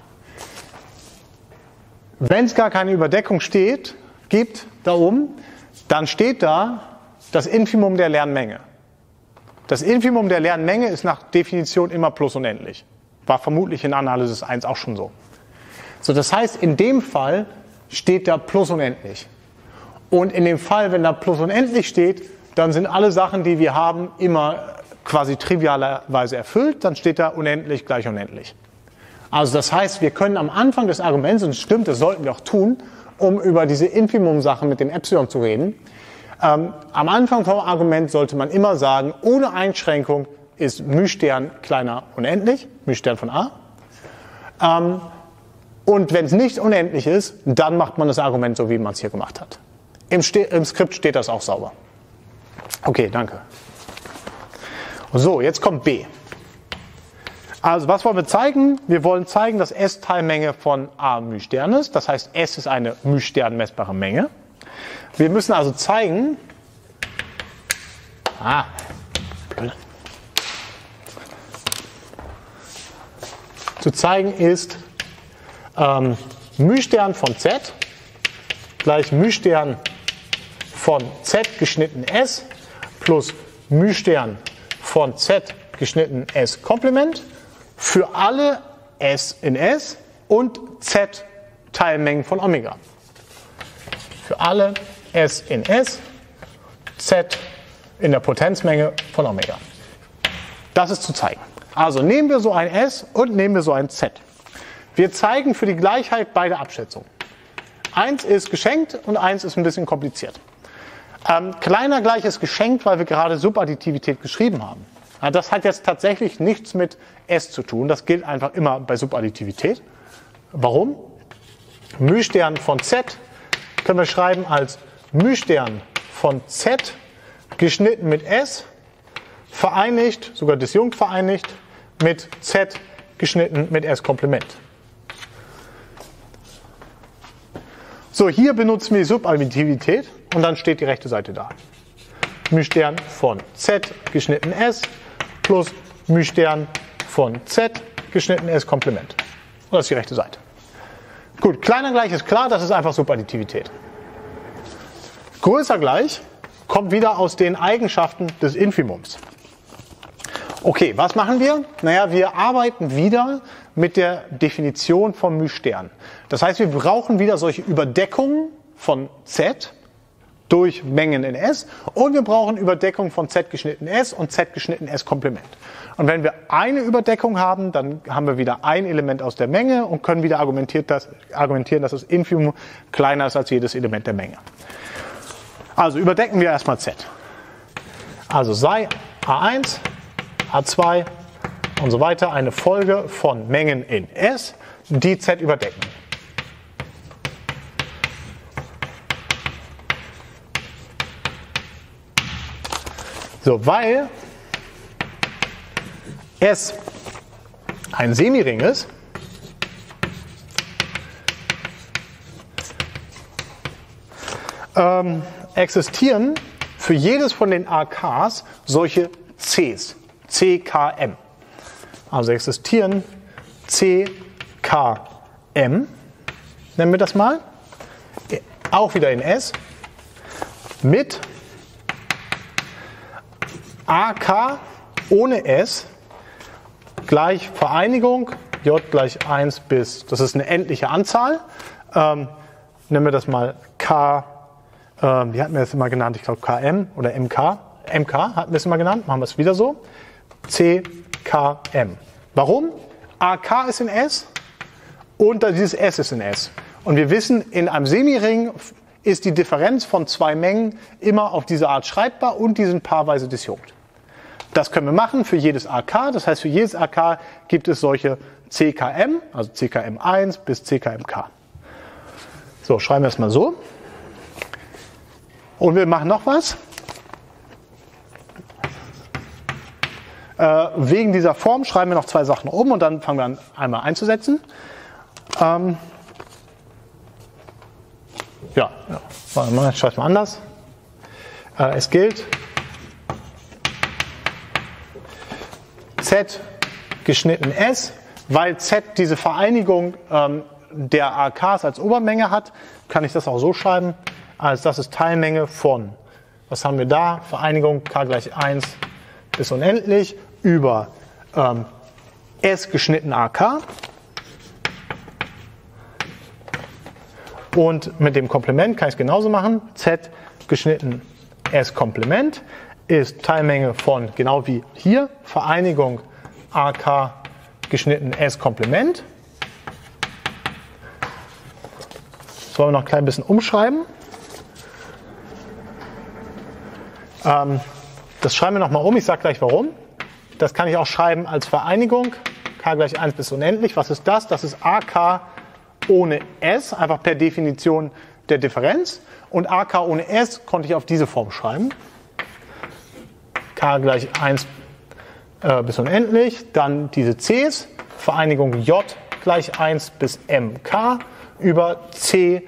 Wenn es gar keine Überdeckung gibt, da oben, dann steht da das Infimum der leeren Menge. Das Infimum der leeren Menge ist nach Definition immer plus unendlich. War vermutlich in Analysis 1 auch schon so. So, das heißt, in dem Fall steht da plus unendlich. Und in dem Fall, wenn da plus unendlich steht, dann sind alle Sachen, die wir haben, immer quasi trivialerweise erfüllt. Dann steht da unendlich gleich unendlich. Also das heißt, wir können am Anfang des Arguments, und es stimmt, das sollten wir auch tun, um über diese Infimum-Sachen mit dem Epsilon zu reden, am Anfang vom Argument sollte man immer sagen, ohne Einschränkung ist μ' kleiner unendlich, μ' von a. Und wenn es nicht unendlich ist, dann macht man das Argument so, wie man es hier gemacht hat. Im Skript steht das auch sauber. Okay, danke. So, jetzt kommt B. Also, was wollen wir zeigen? Wir wollen zeigen, dass S Teilmenge von a μ' ist. Das heißt, S ist eine μ' messbare Menge. Wir müssen also zeigen, zu zeigen ist, μ' von Z gleich μ' von Z geschnitten S plus μ' von Z geschnitten S Komplement für alle S in S und Z Teilmengen von Omega. Für alle S in S, Z in der Potenzmenge von Omega. Das ist zu zeigen. Also nehmen wir so ein S und nehmen wir so ein Z. Wir zeigen für die Gleichheit beide Abschätzungen. 1 ist geschenkt und 1 ist ein bisschen kompliziert. Kleiner gleich ist geschenkt, weil wir gerade Subadditivität geschrieben haben. Ja, das hat jetzt tatsächlich nichts mit S zu tun. Das gilt einfach immer bei Subadditivität. Warum? μ' von Z können wir schreiben als μ' von Z geschnitten mit S, vereinigt, sogar disjunkt vereinigt, mit Z geschnitten mit S Komplement. So, hier benutzen wir die Subadditivität und dann steht die rechte Seite da. μ' von Z geschnitten S plus μ' von Z geschnitten S Komplement. Und das ist die rechte Seite. Gut, kleiner gleich ist klar, das ist einfach Subadditivität. Größer gleich kommt wieder aus den Eigenschaften des Infimums. Okay, was machen wir? Naja, wir arbeiten wieder mit der Definition von μ'. Das heißt, wir brauchen wieder solche Überdeckungen von Z durch Mengen in S und wir brauchen Überdeckung von Z geschnitten S und Z geschnitten S Komplement. Und wenn wir eine Überdeckung haben, dann haben wir wieder ein Element aus der Menge und können wieder argumentieren, dass das Infimum kleiner ist als jedes Element der Menge. Also überdecken wir erstmal Z. Also sei A1, A2 und so weiter eine Folge von Mengen in S, die Z überdecken. So, weil S ein Semiring ist, existieren für jedes von den AKs solche Cs, CKM. Also existieren CKM, nennen wir das mal, auch wieder in S, mit AK ohne S gleich Vereinigung, J gleich 1 bis, das ist eine endliche Anzahl, nennen wir das mal K, wie hatten wir das immer genannt, ich glaube KM oder MK, MK hatten wir es immer genannt, machen wir es wieder so, CKM. Warum? AK ist in S und dieses S ist in S. Und wir wissen, in einem Semiring ist die Differenz von zwei Mengen immer auf diese Art schreibbar und die sind paarweise disjunkt. Das können wir machen für jedes AK, das heißt für jedes AK gibt es solche CKM, also CKM1 bis CKMK. So, schreiben wir es mal so. Und wir machen noch was. Wegen dieser Form schreiben wir noch zwei Sachen um und dann fangen wir an, einmal einzusetzen. Warte mal, ich schreibe es mal anders. Es gilt Z geschnitten S, weil Z diese Vereinigung der AKs als Obermenge hat, kann ich das auch so schreiben, als das ist Teilmenge von, was haben wir da? Vereinigung K gleich 1 bis unendlich über S geschnitten AK. Und mit dem Komplement kann ich es genauso machen. Z geschnitten S Komplement ist Teilmenge von, genau wie hier, Vereinigung AK geschnitten S Komplement. Das wollen wir noch ein klein bisschen umschreiben. Das schreiben wir nochmal um, ich sage gleich warum. Das kann ich auch schreiben als Vereinigung, K gleich 1 bis unendlich. Was ist das? Das ist AK ohne S, einfach per Definition der Differenz. Und AK ohne S konnte ich auf diese Form schreiben. K gleich 1 bis unendlich, dann diese Cs, Vereinigung J gleich 1 bis MK über CKJ,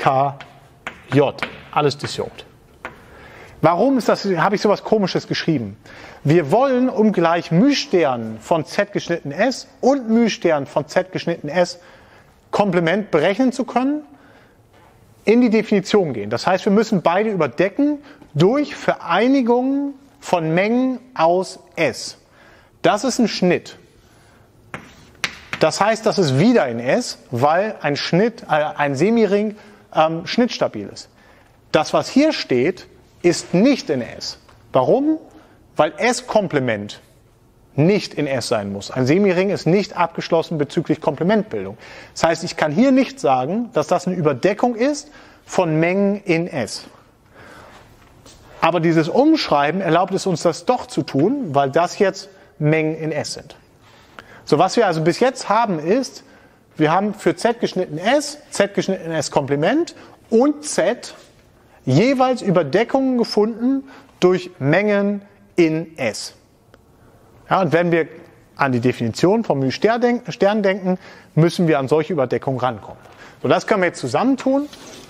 alles disjunkt. Warum ist das, habe ich sowas Komisches geschrieben? Wir wollen, um gleich μ' von Z geschnitten S und μ' von Z geschnitten S Komplement berechnen zu können, in die Definition gehen. Das heißt, wir müssen beide überdecken durch Vereinigungen von Mengen aus S. Das ist ein Schnitt. Das heißt, das ist wieder in S, weil ein Semiring schnittstabil ist. Das, was hier steht, ist nicht in S. Warum? Weil S-Komplement nicht in S sein muss. Ein Semiring ist nicht abgeschlossen bezüglich Komplementbildung. Das heißt, ich kann hier nicht sagen, dass das eine Überdeckung ist von Mengen in S. Aber dieses Umschreiben erlaubt es uns, das doch zu tun, weil das jetzt Mengen in S sind. So, was wir also bis jetzt haben ist, wir haben für Z geschnitten S Komplement und Z jeweils Überdeckungen gefunden durch Mengen in S. Ja, und wenn wir an die Definition vom μ-Stern denken, müssen wir an solche Überdeckungen rankommen. So, das können wir jetzt zusammentun,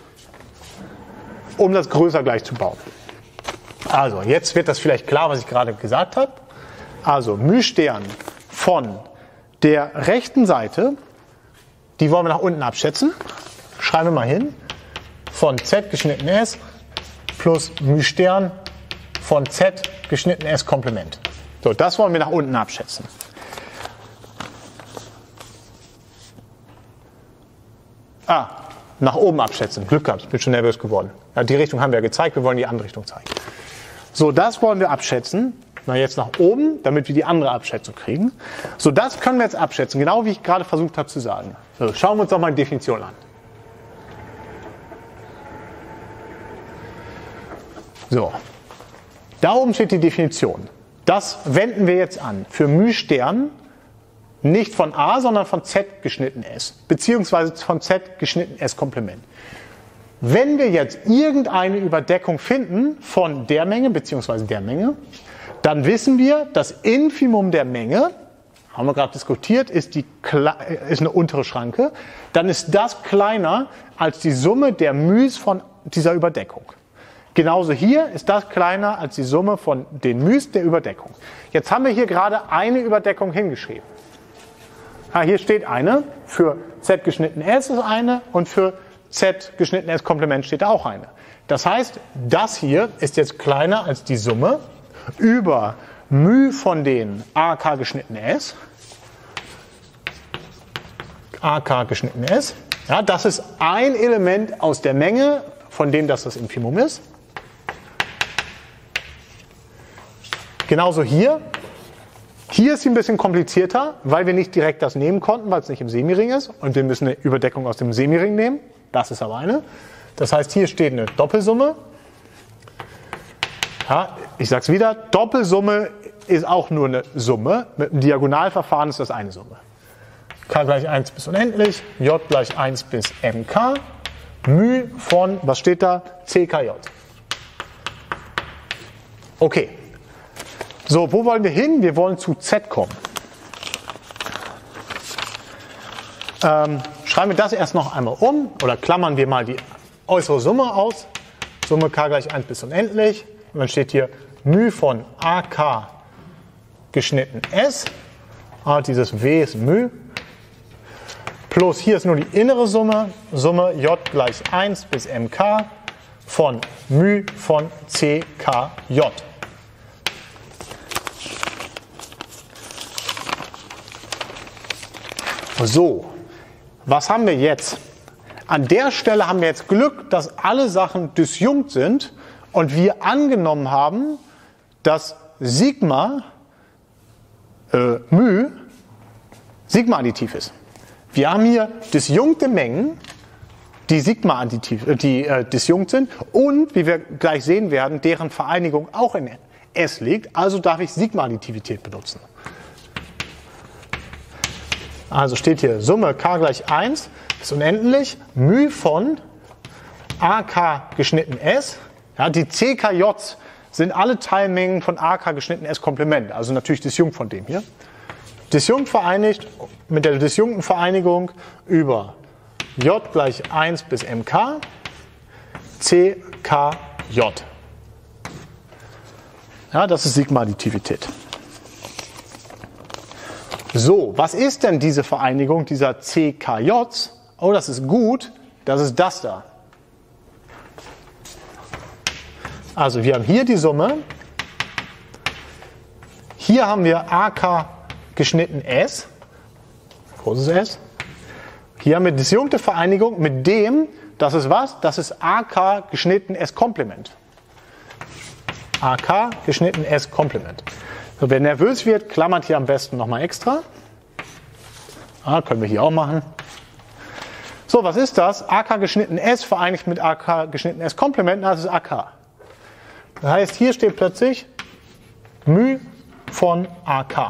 um das größer gleich zu bauen. Also, jetzt wird das vielleicht klar, was ich gerade gesagt habe. Also, μ-Stern von der rechten Seite, die wollen wir nach unten abschätzen. Schreiben wir mal hin. Von Z geschnitten S plus μ-Stern von Z geschnitten S Komplement. So, das wollen wir nach unten abschätzen. Nach oben abschätzen. Glück gehabt, ich bin schon nervös geworden. Ja, die Richtung haben wir ja gezeigt, wir wollen die andere Richtung zeigen. So, das wollen wir abschätzen. Na, jetzt nach oben, damit wir die andere Abschätzung kriegen. So, das können wir jetzt abschätzen, genau wie ich gerade versucht habe zu sagen. So, schauen wir uns doch mal die Definition an. So, da oben steht die Definition. Das wenden wir jetzt an. Für μ-Stern nicht von A, sondern von Z geschnitten S, beziehungsweise von Z geschnitten S Komplement. Wenn wir jetzt irgendeine Überdeckung finden von der Menge bzw. der Menge, dann wissen wir, das Infimum der Menge, haben wir gerade diskutiert, ist eine untere Schranke, dann ist das kleiner als die Summe der μ's von dieser Überdeckung. Genauso hier ist das kleiner als die Summe von den μ's der Überdeckung. Jetzt haben wir hier gerade eine Überdeckung hingeschrieben. Hier steht eine, für Z geschnitten S ist eine und für Z geschnitten S Komplement steht auch eine. Das heißt, das hier ist jetzt kleiner als die Summe über μ von den AK geschnitten S. AK geschnitten S. Ja, das ist ein Element aus der Menge, von dem das Infimum ist. Genauso hier. Hier ist sie ein bisschen komplizierter, weil wir nicht direkt das nehmen konnten, weil es nicht im Semiring ist. Und wir müssen eine Überdeckung aus dem Semiring nehmen. Das ist aber eine. Das heißt, hier steht eine Doppelsumme. Ja, ich sage es wieder, Doppelsumme ist auch nur eine Summe. Mit dem Diagonalverfahren ist das eine Summe. K gleich 1 bis unendlich, J gleich 1 bis mk, μ von, was steht da? CKJ. Okay. So, wo wollen wir hin? Wir wollen zu Z kommen. Schreiben wir das erst noch einmal um oder klammern wir mal die äußere Summe aus. Summe K gleich 1 bis unendlich. Und dann steht hier μ von AK geschnitten S. Dieses W ist μ. Plus hier ist nur die innere Summe. Summe J gleich 1 bis mk von μ von CKJ. So, was haben wir jetzt? An der Stelle haben wir jetzt Glück, dass alle Sachen disjunkt sind und wir angenommen haben, dass Sigma μ Sigma-additiv ist. Wir haben hier disjunkte Mengen, die disjunkt sind und, wie wir gleich sehen werden, deren Vereinigung auch in S liegt. Also darf ich Sigma-Additivität benutzen. Also steht hier Summe K gleich 1 ist unendlich, μ von AK geschnitten S. Ja, die CKJs sind alle Teilmengen von AK geschnitten S Komplement, also natürlich disjunkt von dem hier. Disjunkt vereinigt mit der disjunkten Vereinigung über J gleich 1 bis mk CKJ. Ja, das ist Sigma-Additivität. So, was ist denn diese Vereinigung dieser CKJs? Oh, das ist gut, das ist das da. Also wir haben hier die Summe, hier haben wir AK geschnitten S, großes S. Hier haben wir disjunkte Vereinigung mit dem, das ist was? Das ist AK geschnitten S Komplement. AK geschnitten S Komplement. So, wer nervös wird, klammert hier am besten nochmal extra. Können wir hier auch machen. So, was ist das? AK geschnitten S vereinigt mit AK geschnitten S Komplement, das ist AK. Das heißt, hier steht plötzlich μ von AK.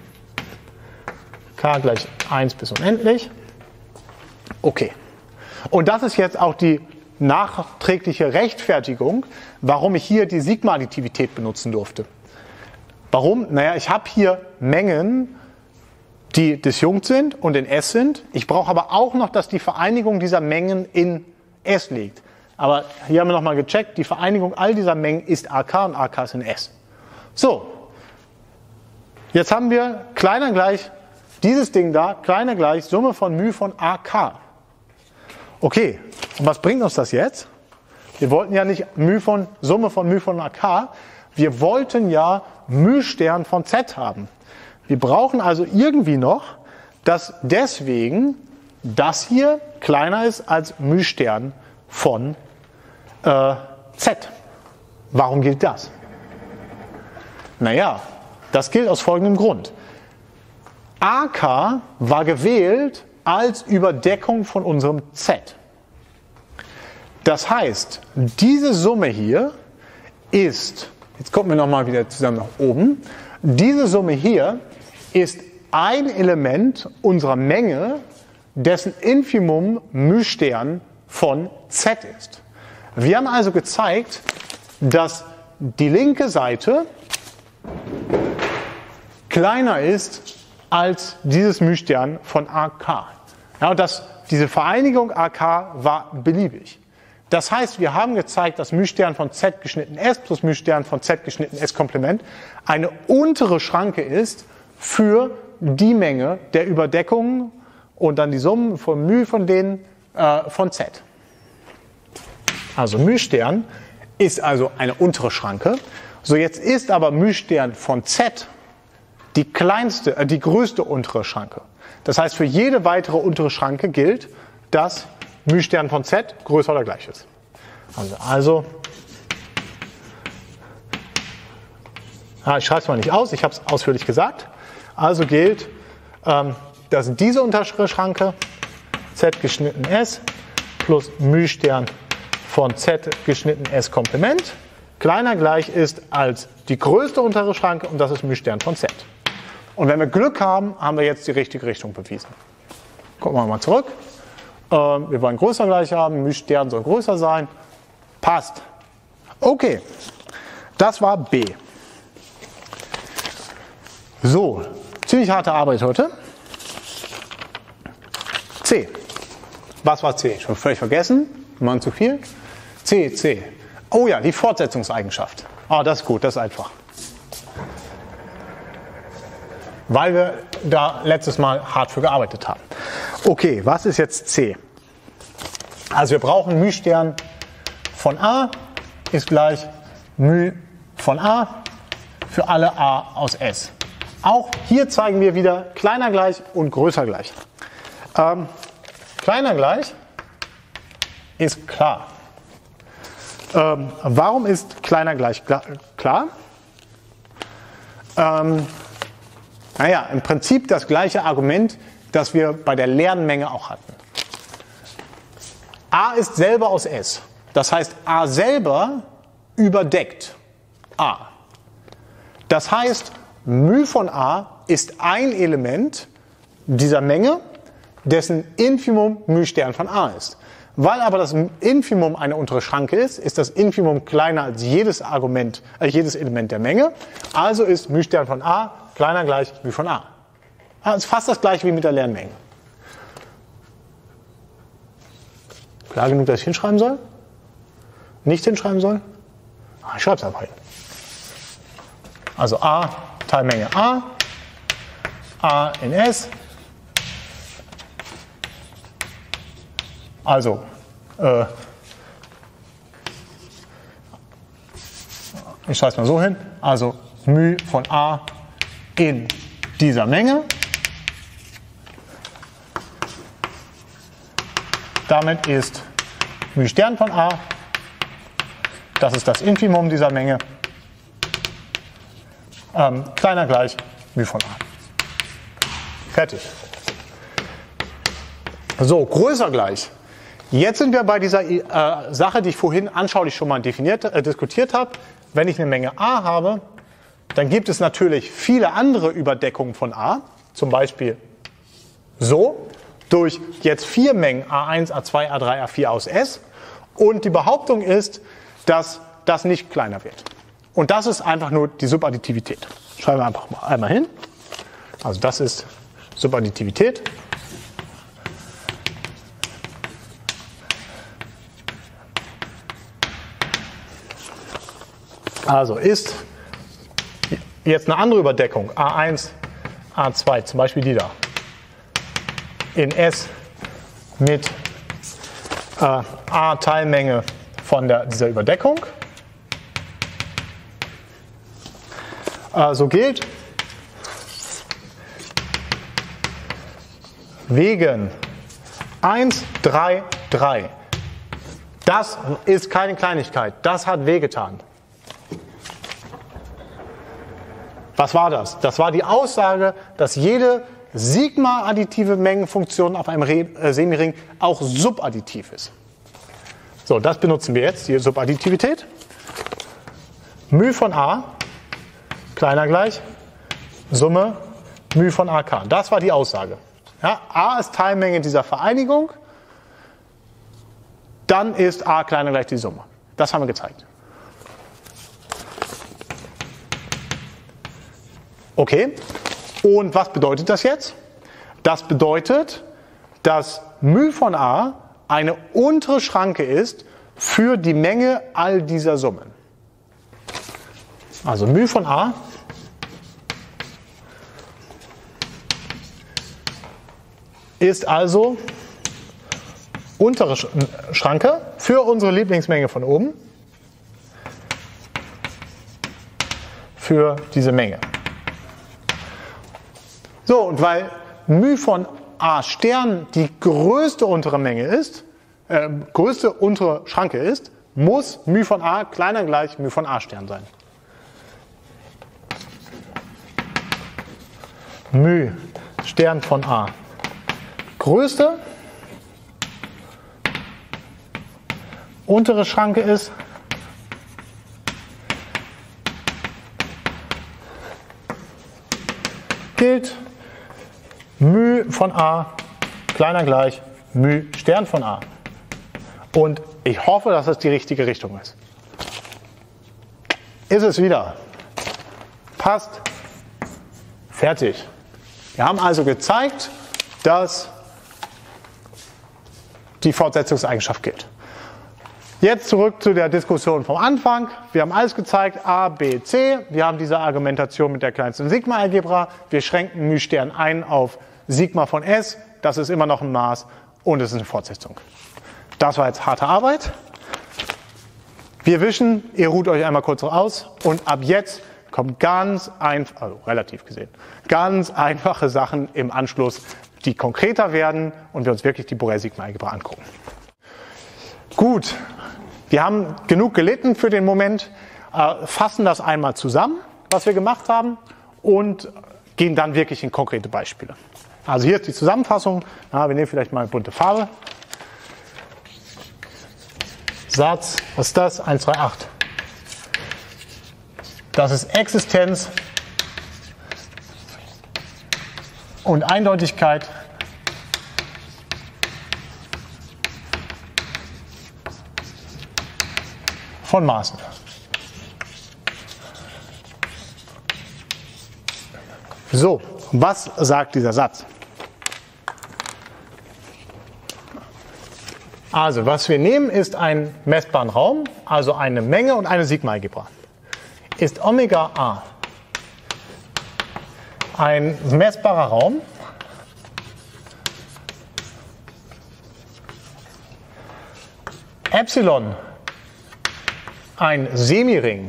K gleich 1 bis unendlich. Okay. Und das ist jetzt auch die nachträgliche Rechtfertigung, warum ich hier die Sigma-Additivität benutzen durfte. Warum? Naja, ich habe hier Mengen, die disjunkt sind und in S sind. Ich brauche aber auch noch, dass die Vereinigung dieser Mengen in S liegt. Aber hier haben wir nochmal gecheckt, die Vereinigung all dieser Mengen ist AK und AK ist in S. So, jetzt haben wir kleiner gleich dieses Ding da, kleiner gleich Summe von μ von AK. Okay, und was bringt uns das jetzt? Wir wollten ja nicht Summe von μ von AK, wir wollten ja μ' von Z haben. Wir brauchen also irgendwie noch, dass deswegen das hier kleiner ist als μ' von Z. Warum gilt das? Naja, das gilt aus folgendem Grund. AK war gewählt als Überdeckung von unserem Z. Das heißt, diese Summe hier ist, jetzt gucken wir nochmal wieder zusammen nach oben, diese Summe hier ist ein Element unserer Menge, dessen Infimum μ' von Z ist. Wir haben also gezeigt, dass die linke Seite kleiner ist als dieses μ' von AK. Ja, und diese Vereinigung AK war beliebig. Das heißt, wir haben gezeigt, dass μ' von Z geschnitten S plus μ' von Z geschnitten S Komplement eine untere Schranke ist für die Menge der Überdeckungen und dann die Summen von μ von denen von Z. Also μ' ist also eine untere Schranke. So, jetzt ist aber μ' von Z die größte untere Schranke. Das heißt, für jede weitere untere Schranke gilt, dass μ' von Z größer oder gleich ist. Also ich schreibe es mal nicht aus, ich habe es ausführlich gesagt. Also gilt, dass diese untere Schranke Z geschnitten S plus μ' von Z geschnitten S Komplement kleiner gleich ist als die größte untere Schranke und das ist μ' von Z. Und wenn wir Glück haben, haben wir jetzt die richtige Richtung bewiesen. Gucken wir mal zurück. Wir wollen größer gleich haben, μ' soll größer sein. Passt. Okay, das war B. So, ziemlich harte Arbeit heute. C. Was war C? Schon völlig vergessen. Mal zu viel. C. Oh ja, die Fortsetzungseigenschaft. Das ist gut, das ist einfach. Weil wir da letztes Mal hart für gearbeitet haben. Okay, was ist jetzt C? Also wir brauchen μ' von A ist gleich μ von A für alle A aus S. Auch hier zeigen wir wieder kleiner gleich und größer gleich. Kleiner gleich ist klar. Warum ist kleiner gleich klar? Naja, im Prinzip das gleiche Argument, das wir bei der leeren Menge auch hatten. A ist selber aus S. Das heißt, A selber überdeckt A. Das heißt, μ von A ist ein Element dieser Menge, dessen Infimum μ' von A ist. Weil aber das Infimum eine untere Schranke ist, ist das Infimum kleiner als jedes Element der Menge. Also ist μ' von A kleiner gleich μ von A. Das ist fast das gleiche wie mit der leeren Menge. Klar genug, dass ich hinschreiben soll? Nicht hinschreiben soll? Ich schreibe es einfach hin. Also A Teilmenge A in S. Also ich schreibe es mal so hin. Also μ von A in dieser Menge. Damit ist μ' von A, das ist das Infimum dieser Menge, kleiner gleich μ von A. Fertig. So, größer gleich. Jetzt sind wir bei dieser Sache, die ich vorhin anschaulich schon mal diskutiert habe. Wenn ich eine Menge A habe, dann gibt es natürlich viele andere Überdeckungen von A. Zum Beispiel so, durch jetzt 4 Mengen A1, A2, A3, A4 aus S. Und die Behauptung ist, dass das nicht kleiner wird. Und das ist einfach nur die Subadditivität. Schreiben wir einfach mal einmal hin. Also das ist Subadditivität. Also ist jetzt eine andere Überdeckung, A1, A2, zum Beispiel die da, in S mit A Teilmenge von dieser Überdeckung. So gilt, wegen 1, 3, 3. Das ist keine Kleinigkeit, das hat wehgetan. Was war das? Das war die Aussage, dass jede Sigma-additive Mengenfunktion auf einem Semiring auch subadditiv ist. So, das benutzen wir jetzt, die Subadditivität. μ von A, kleiner gleich, Summe μ von AK. Das war die Aussage. Ja, A ist Teilmenge dieser Vereinigung, dann ist A kleiner gleich die Summe. Das haben wir gezeigt. Okay, und was bedeutet das jetzt? Das bedeutet, dass μ von A eine untere Schranke ist für die Menge all dieser Summen. Also μ von A ist also untere Schranke für unsere Lieblingsmenge von oben, für diese Menge. So, und weil μ von A Stern die größte untere Menge ist, größte untere Schranke ist, muss μ von A kleiner gleich μ von A Stern sein. μ Stern von A. Größte untere Schranke ist gilt μ von A kleiner gleich μ Stern von A. Und ich hoffe, dass es die richtige Richtung ist. Ist es wieder. Passt. Fertig. Wir haben also gezeigt, dass die Fortsetzungseigenschaft gilt. Jetzt zurück zu der Diskussion vom Anfang. Wir haben alles gezeigt, A, B, C. Wir haben diese Argumentation mit der kleinsten Sigma-Algebra. Wir schränken μ Stern ein auf Sigma von S. Das ist immer noch ein Maß und es ist eine Fortsetzung. Das war jetzt harte Arbeit. Wir wischen, ihr ruht euch einmal kurz aus und ab jetzt kommen ganz einfach, also relativ gesehen, ganz einfache Sachen im Anschluss, die konkreter werden und wir uns wirklich die Borel-Sigma-Algebra angucken. Gut, wir haben genug gelitten für den Moment, fassen das einmal zusammen, was wir gemacht haben und gehen dann wirklich in konkrete Beispiele. Also hier ist die Zusammenfassung. Wir nehmen vielleicht mal eine bunte Farbe. Satz, was ist das? 138. Das ist Existenz und Eindeutigkeit von Maßen. So, was sagt dieser Satz? Also, was wir nehmen, ist einen messbaren Raum, also eine Menge und eine Sigma-Algebra. Ist Omega A ein messbarer Raum, Epsilon ein Semiring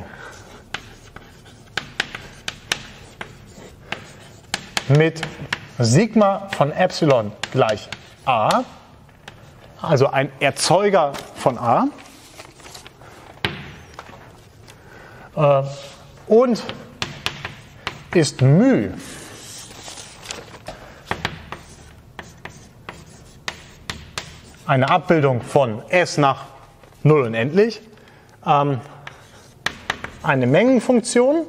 mit Sigma von Epsilon gleich A, also ein Erzeuger von A, und ist μ eine Abbildung von S nach 0 unendlich, eine Mengenfunktion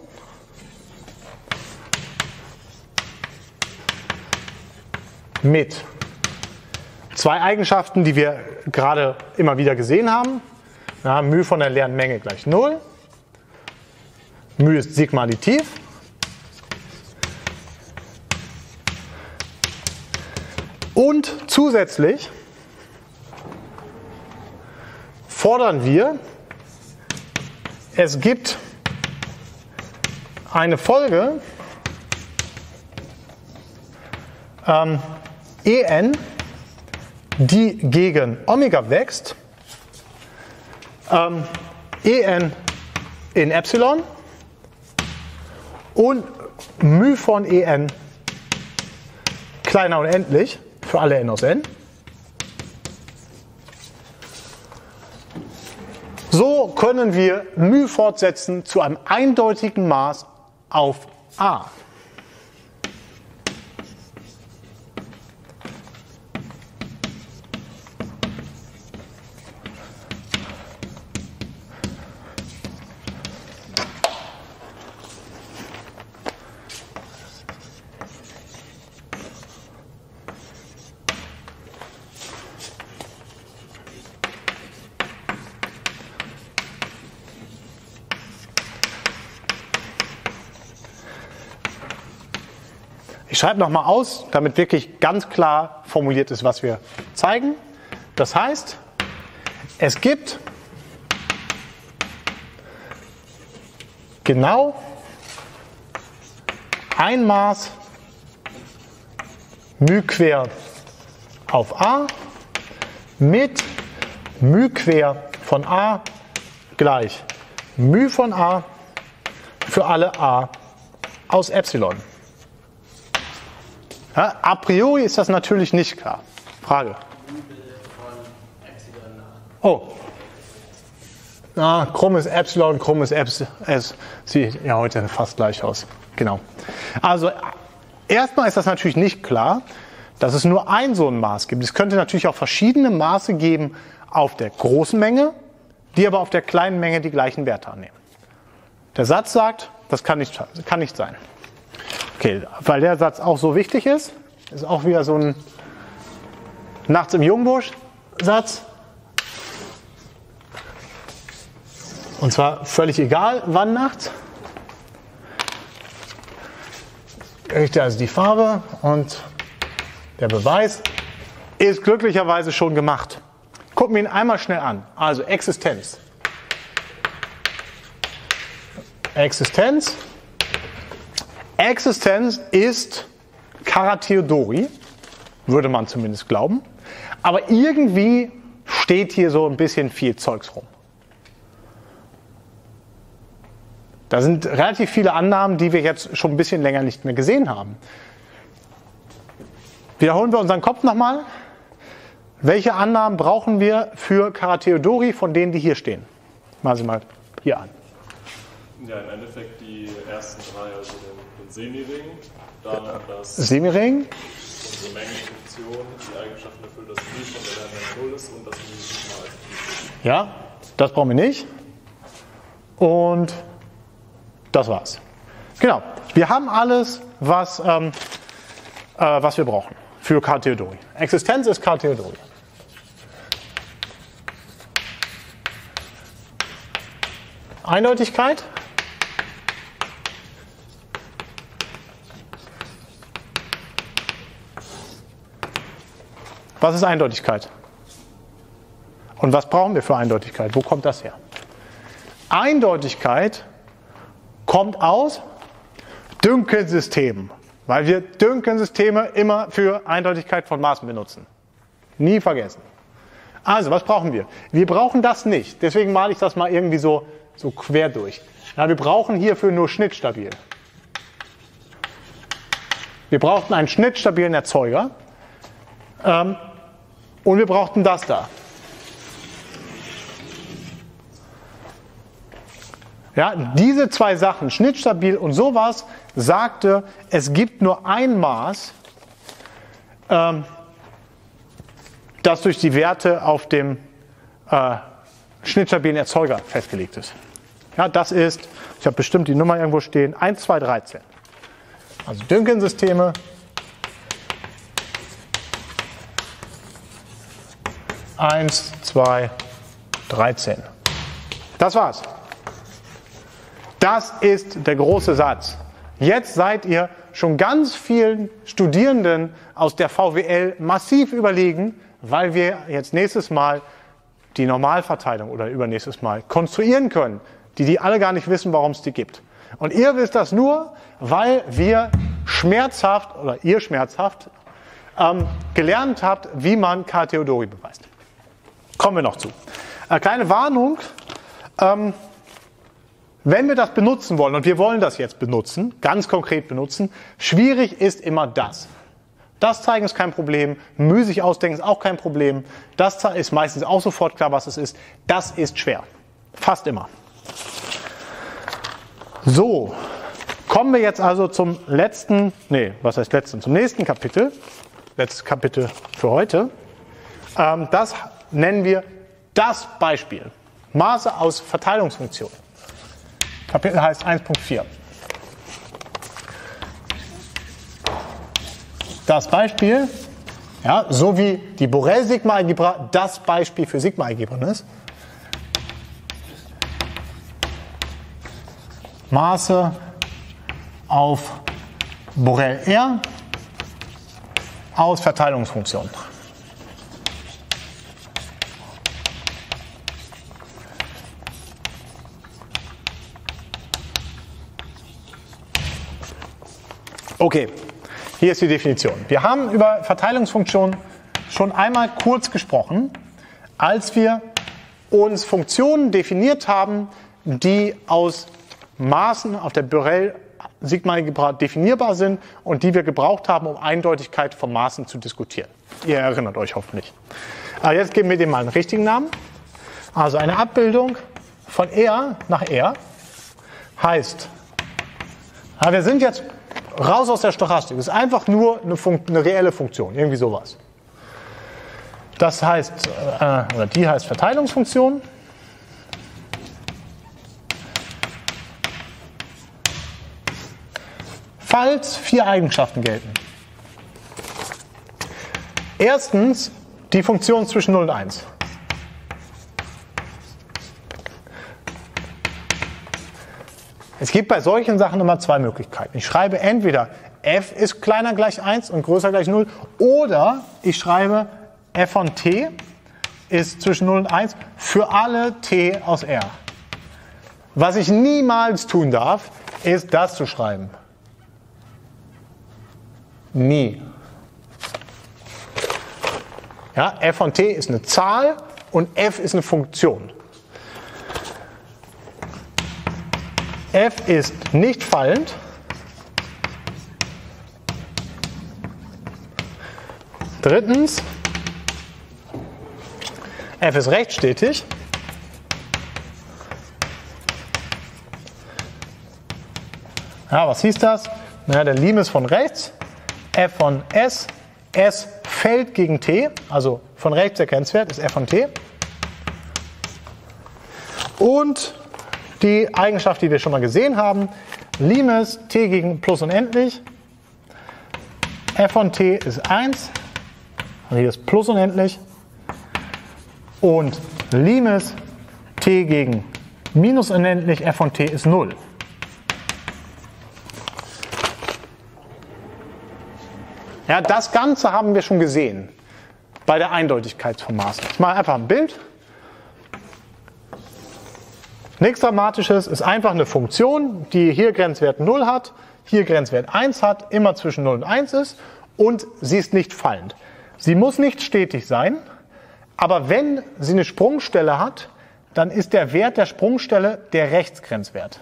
mit zwei Eigenschaften, die wir gerade immer wieder gesehen haben. Ja, μ von der leeren Menge gleich 0. μ ist sigma-additiv. Und zusätzlich fordern wir, es gibt eine Folge En, die gegen Omega wächst, En in Epsilon und μ von En kleiner unendlich für alle n aus n. So können wir μ fortsetzen zu einem eindeutigen Maß auf A. Ich schreibe nochmal aus, damit wirklich ganz klar formuliert ist, was wir zeigen. Das heißt, es gibt genau ein Maß μ quer auf A mit μ quer von A gleich μ von A für alle A aus Epsilon. Ja, a priori ist das natürlich nicht klar. Frage. Oh. Krumm ist Epsilon, krumm ist S. Sieht ja heute fast gleich aus. Genau. Also erstmal ist das natürlich nicht klar, dass es nur ein so ein Maß gibt. Es könnte natürlich auch verschiedene Maße geben auf der großen Menge, die aber auf der kleinen Menge die gleichen Werte annehmen. Der Satz sagt, das kann nicht sein. Okay, weil der Satz auch so wichtig ist auch wieder so ein Nachts im Jungbusch-Satz. Und zwar völlig egal, wann nachts. Richte also die Farbe und der Beweis ist glücklicherweise schon gemacht. Gucken wir ihn einmal schnell an. Also Existenz. Existenz ist Carathéodory, würde man zumindest glauben. Aber irgendwie steht hier so ein bisschen viel Zeugs rum. Da sind relativ viele Annahmen, die wir jetzt schon ein bisschen länger nicht mehr gesehen haben. Wiederholen wir unseren Kopf nochmal. Welche Annahmen brauchen wir für Carathéodory von denen, die hier stehen? Machen Sie mal hier an. Ja, im Endeffekt die ersten drei, also den Semiring, dann das Semiring, unsere Mengenfunktion, die Eigenschaften erfüllt, dass μ von der Lernmenge 0 ist und das μ als μ. Ja, das brauchen wir nicht. Und das war's. Genau, wir haben alles, was wir brauchen für Carathéodory. Existenz ist Carathéodory. Eindeutigkeit. Was ist Eindeutigkeit? Und was brauchen wir für Eindeutigkeit? Wo kommt das her? Eindeutigkeit kommt aus Dünkelsystemen, weil wir Dünkelsysteme immer für Eindeutigkeit von Maßen benutzen. Nie vergessen. Also, was brauchen wir? Wir brauchen das nicht. Deswegen male ich das mal irgendwie so quer durch. Ja, wir brauchen hierfür nur schnittstabil. Wir brauchten einen schnittstabilen Erzeuger. Und wir brauchten das da. Ja, diese zwei Sachen, schnittstabil und sowas, sagte, es gibt nur ein Maß, das durch die Werte auf dem schnittstabilen Erzeuger festgelegt ist. Ja, das ist, ich habe bestimmt die Nummer irgendwo stehen, 1, 2, 13. Also Dünken-Systeme. 1, 2, 13. Das war's. Das ist der große Satz. Jetzt seid ihr schon ganz vielen Studierenden aus der VWL massiv überlegen, weil wir jetzt nächstes Mal die Normalverteilung oder übernächstes Mal konstruieren können, die alle gar nicht wissen, warum es die gibt. Und ihr wisst das nur, weil wir schmerzhaft, oder ihr schmerzhaft, gelernt habt, wie man Carathéodory beweist. Kommen wir noch zu. Kleine Warnung, wenn wir das benutzen wollen, und wir wollen das jetzt benutzen, ganz konkret benutzen, schwierig ist immer das. Das zeigen ist kein Problem, müßig ausdenken ist auch kein Problem, das ist meistens auch sofort klar, was es ist. Das ist schwer, fast immer. So, kommen wir jetzt also zum letzten, zum nächsten Kapitel, letztes Kapitel für heute. Das nennen wir das Beispiel, Maße aus Verteilungsfunktionen. Kapitel heißt 1.4. Das Beispiel, ja, so wie die Borel-Sigma-Algebra das Beispiel für Sigma-Algebren ist. Maße auf Borel R aus Verteilungsfunktionen. Okay, hier ist die Definition. Wir haben über Verteilungsfunktionen schon einmal kurz gesprochen, als wir uns Funktionen definiert haben, die aus Maßen auf der Borel-Sigma-Algebra definierbar sind und die wir gebraucht haben, um Eindeutigkeit von Maßen zu diskutieren. Ihr erinnert euch hoffentlich. Jetzt geben wir dem mal einen richtigen Namen. Also eine Abbildung von R nach R heißt, wir sind jetzt raus aus der Stochastik. Das ist einfach nur eine reelle Funktion, irgendwie sowas. Das heißt, oder die heißt Verteilungsfunktion. Falls 4 Eigenschaften gelten. Erstens die Funktion zwischen 0 und 1. Es gibt bei solchen Sachen immer 2 Möglichkeiten. Ich schreibe entweder f ist kleiner gleich 1 und größer gleich 0 oder ich schreibe f von t ist zwischen 0 und 1 für alle t aus R. Was ich niemals tun darf, ist das zu schreiben. Nie. Ja, f von t ist eine Zahl und f ist eine Funktion. F ist nicht fallend. Drittens, f ist rechtsstetig. Ja, was hieß das? Na, der Lim ist von rechts, f von s fällt gegen t, also von rechts der Grenzwert ist f von t. Und die Eigenschaft, die wir schon mal gesehen haben, Lim ist t gegen plus unendlich, f von t ist 1, also hier ist plus unendlich, und Lim ist t gegen minus unendlich, f von t ist 0. Ja, das Ganze haben wir schon gesehen bei der Eindeutigkeit von Maßen. Ich mache einfach ein Bild. Nichts Dramatisches, ist einfach eine Funktion, die hier Grenzwert 0 hat, hier Grenzwert 1 hat, immer zwischen 0 und 1 ist und sie ist nicht fallend. Sie muss nicht stetig sein, aber wenn sie eine Sprungstelle hat, dann ist der Wert der Sprungstelle der Rechtsgrenzwert.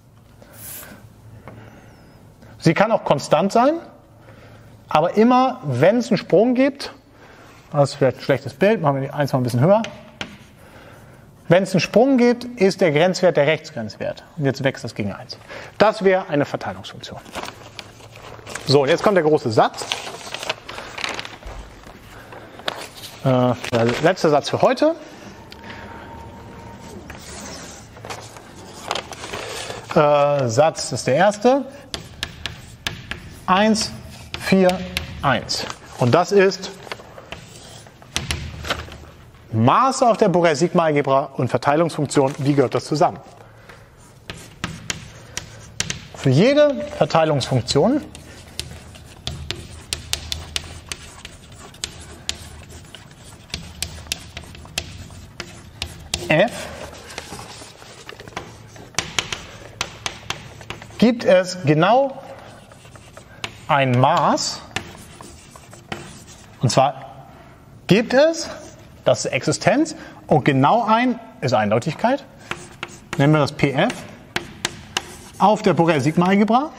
Sie kann auch konstant sein, aber immer, wenn es einen Sprung gibt, das ist vielleicht ein schlechtes Bild, machen wir die 1 mal ein bisschen höher, Wenn es einen Sprung gibt, ist der Grenzwert der Rechtsgrenzwert. Und jetzt wächst das gegen 1. Das wäre eine Verteilungsfunktion. So, und jetzt kommt der große Satz. Der letzte Satz für heute. Satz ist der erste. 1, 4, 1. Und das ist Maße auf der Borel-Sigma-Algebra und Verteilungsfunktion. Wie gehört das zusammen? Für jede Verteilungsfunktion f gibt es genau ein Maß, und zwar gibt es, das ist Existenz, und genau ein ist Eindeutigkeit, nennen wir das Pf, auf der Borel-Sigma-Algebra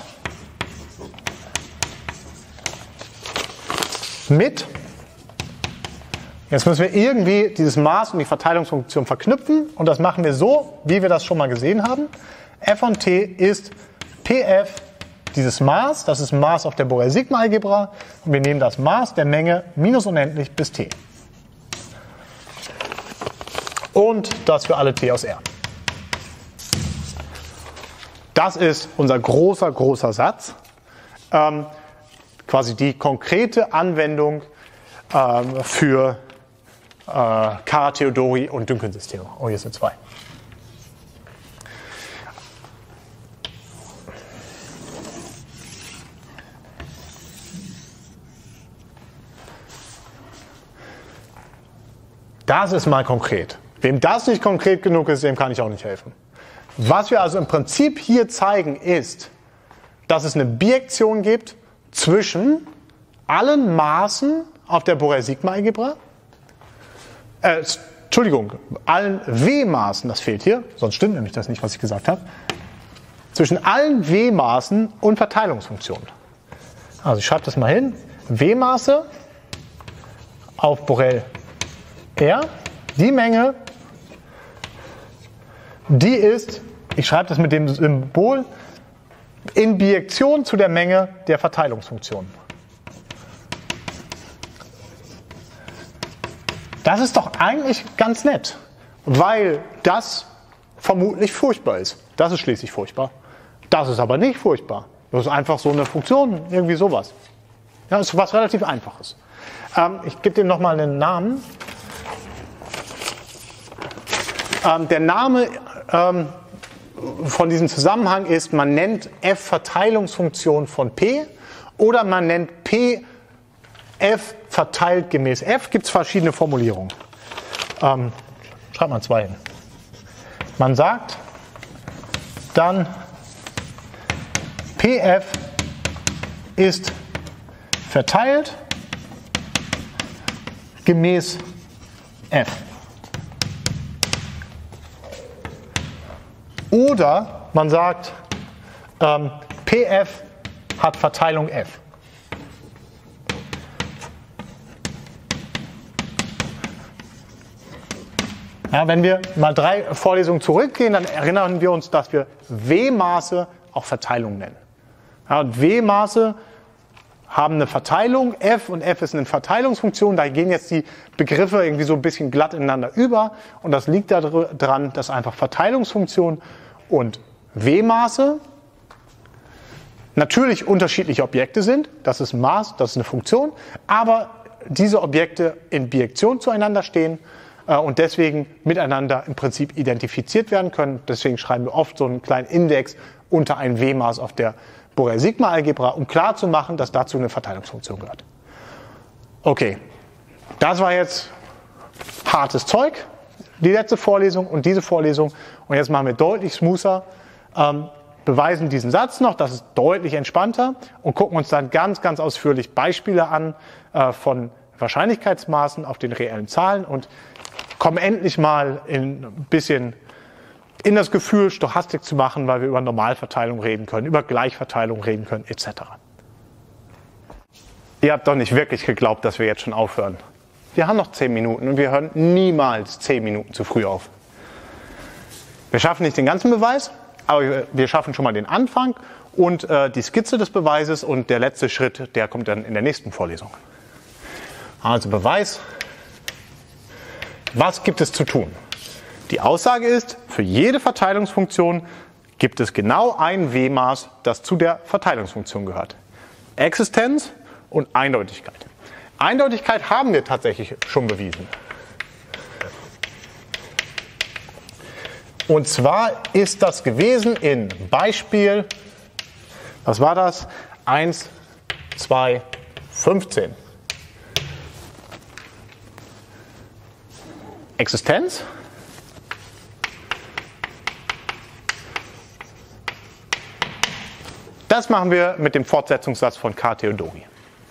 mit, jetzt müssen wir irgendwie dieses Maß und die Verteilungsfunktion verknüpfen, und das machen wir so, wie wir das schon mal gesehen haben. F von t ist Pf, dieses Maß, das ist Maß auf der Borel-Sigma-Algebra, und wir nehmen das Maß der Menge minus unendlich bis t. Und das für alle t aus R. Das ist unser großer Satz, quasi die konkrete Anwendung für Kara-Theodori und Dynkin-Systeme. Oh, hier sind 2. Das ist mal konkret. Wem das nicht konkret genug ist, dem kann ich auch nicht helfen. Was wir also im Prinzip hier zeigen, ist, dass es eine Bijektion gibt zwischen allen Maßen auf der Borel-Sigma-Algebra, allen W-Maßen, das fehlt hier, sonst stimmt nämlich das nicht, was ich gesagt habe, zwischen allen W-Maßen und Verteilungsfunktionen. Also ich schreibe das mal hin. W-Maße auf Borel R, die Menge, die ist, ich schreibe das mit dem Symbol, in Bijektion zu der Menge der Verteilungsfunktion. Das ist doch eigentlich ganz nett, weil das vermutlich furchtbar ist. Das ist schließlich furchtbar. Das ist aber nicht furchtbar. Das ist einfach so eine Funktion, irgendwie sowas. Ja, das ist was relativ Einfaches. Ich gebe dem nochmal einen Namen. Der Name von diesem Zusammenhang ist, man nennt f Verteilungsfunktion von p oder man nennt p f verteilt gemäß f. Gibt es verschiedene Formulierungen. Schreibt mal 2 hin. Man sagt dann, pf ist verteilt gemäß f. Oder man sagt, Pf hat Verteilung f. Ja, wenn wir mal 3 Vorlesungen zurückgehen, dann erinnern wir uns, dass wir W-Maße auch Verteilung nennen. Ja, und W-Maße haben eine Verteilung, f und f ist eine Verteilungsfunktion, da gehen jetzt die Begriffe irgendwie so ein bisschen glatt ineinander über, und das liegt daran, dass einfach Verteilungsfunktion und W-Maße natürlich unterschiedliche Objekte sind, das ist ein Maß, das ist eine Funktion, aber diese Objekte in Bijektion zueinander stehen und deswegen miteinander im Prinzip identifiziert werden können. Deswegen schreiben wir oft so einen kleinen Index unter ein W-Maß auf der Borel-Sigma-Algebra, um klarzumachen, dass dazu eine Verteilungsfunktion gehört. Okay, das war jetzt hartes Zeug, die letzte Vorlesung und diese Vorlesung. Und jetzt machen wir deutlich smoother, beweisen diesen Satz noch, das ist deutlich entspannter, und gucken uns dann ganz ausführlich Beispiele an von Wahrscheinlichkeitsmaßen auf den reellen Zahlen und kommen endlich mal ein bisschen in das Gefühl, Stochastik zu machen, weil wir über Normalverteilung reden können, über Gleichverteilung reden können, etc. Ihr habt doch nicht wirklich geglaubt, dass wir jetzt schon aufhören. Wir haben noch 10 Minuten und wir hören niemals 10 Minuten zu früh auf. Wir schaffen nicht den ganzen Beweis, aber wir schaffen schon mal den Anfang und die Skizze des Beweises, und der letzte Schritt, der kommt dann in der nächsten Vorlesung. Also Beweis. Was gibt es zu tun? Die Aussage ist, für jede Verteilungsfunktion gibt es genau ein W-Maß, das zu der Verteilungsfunktion gehört. Existenz und Eindeutigkeit. Eindeutigkeit haben wir tatsächlich schon bewiesen. Und zwar ist das gewesen in Beispiel, was war das? 1, 2, 15. Existenz. Das machen wir mit dem Fortsetzungssatz von K-Theodori.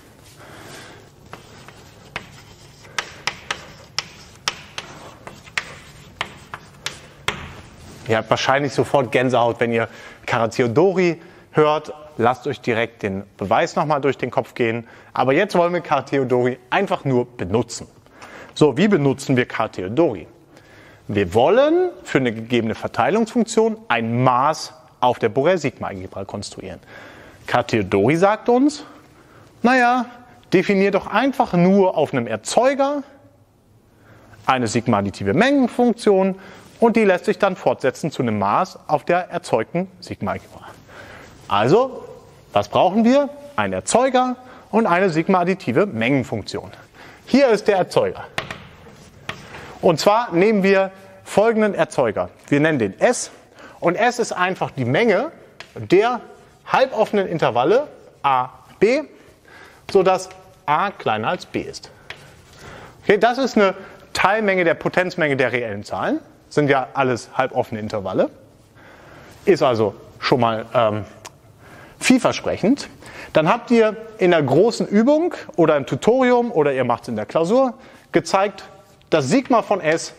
Ihr habt wahrscheinlich sofort Gänsehaut, wenn ihr K-Theodori hört. Lasst euch direkt den Beweis nochmal durch den Kopf gehen. Aber jetzt wollen wir K-Theodori einfach nur benutzen. So, wie benutzen wir K-Theodori? Wir wollen für eine gegebene Verteilungsfunktion ein Maß auf der Borel-Sigma-Algebra konstruieren. K-Theodori sagt uns, naja, definier doch einfach nur auf einem Erzeuger eine sigma-additive Mengenfunktion und die lässt sich dann fortsetzen zu einem Maß auf der erzeugten Sigma-Algebra. Also, was brauchen wir? Ein Erzeuger und eine sigma-additive Mengenfunktion. Hier ist der Erzeuger. Und zwar nehmen wir folgenden Erzeuger. Wir nennen den S. Und S ist einfach die Menge der halboffenen Intervalle a, b, sodass a kleiner als b ist. Okay, das ist eine Teilmenge der Potenzmenge der reellen Zahlen. Sind ja alles halboffene Intervalle. Ist also schon mal vielversprechend. Dann habt ihr in der großen Übung oder im Tutorium oder ihr macht es in der Klausur gezeigt, dass Sigma von S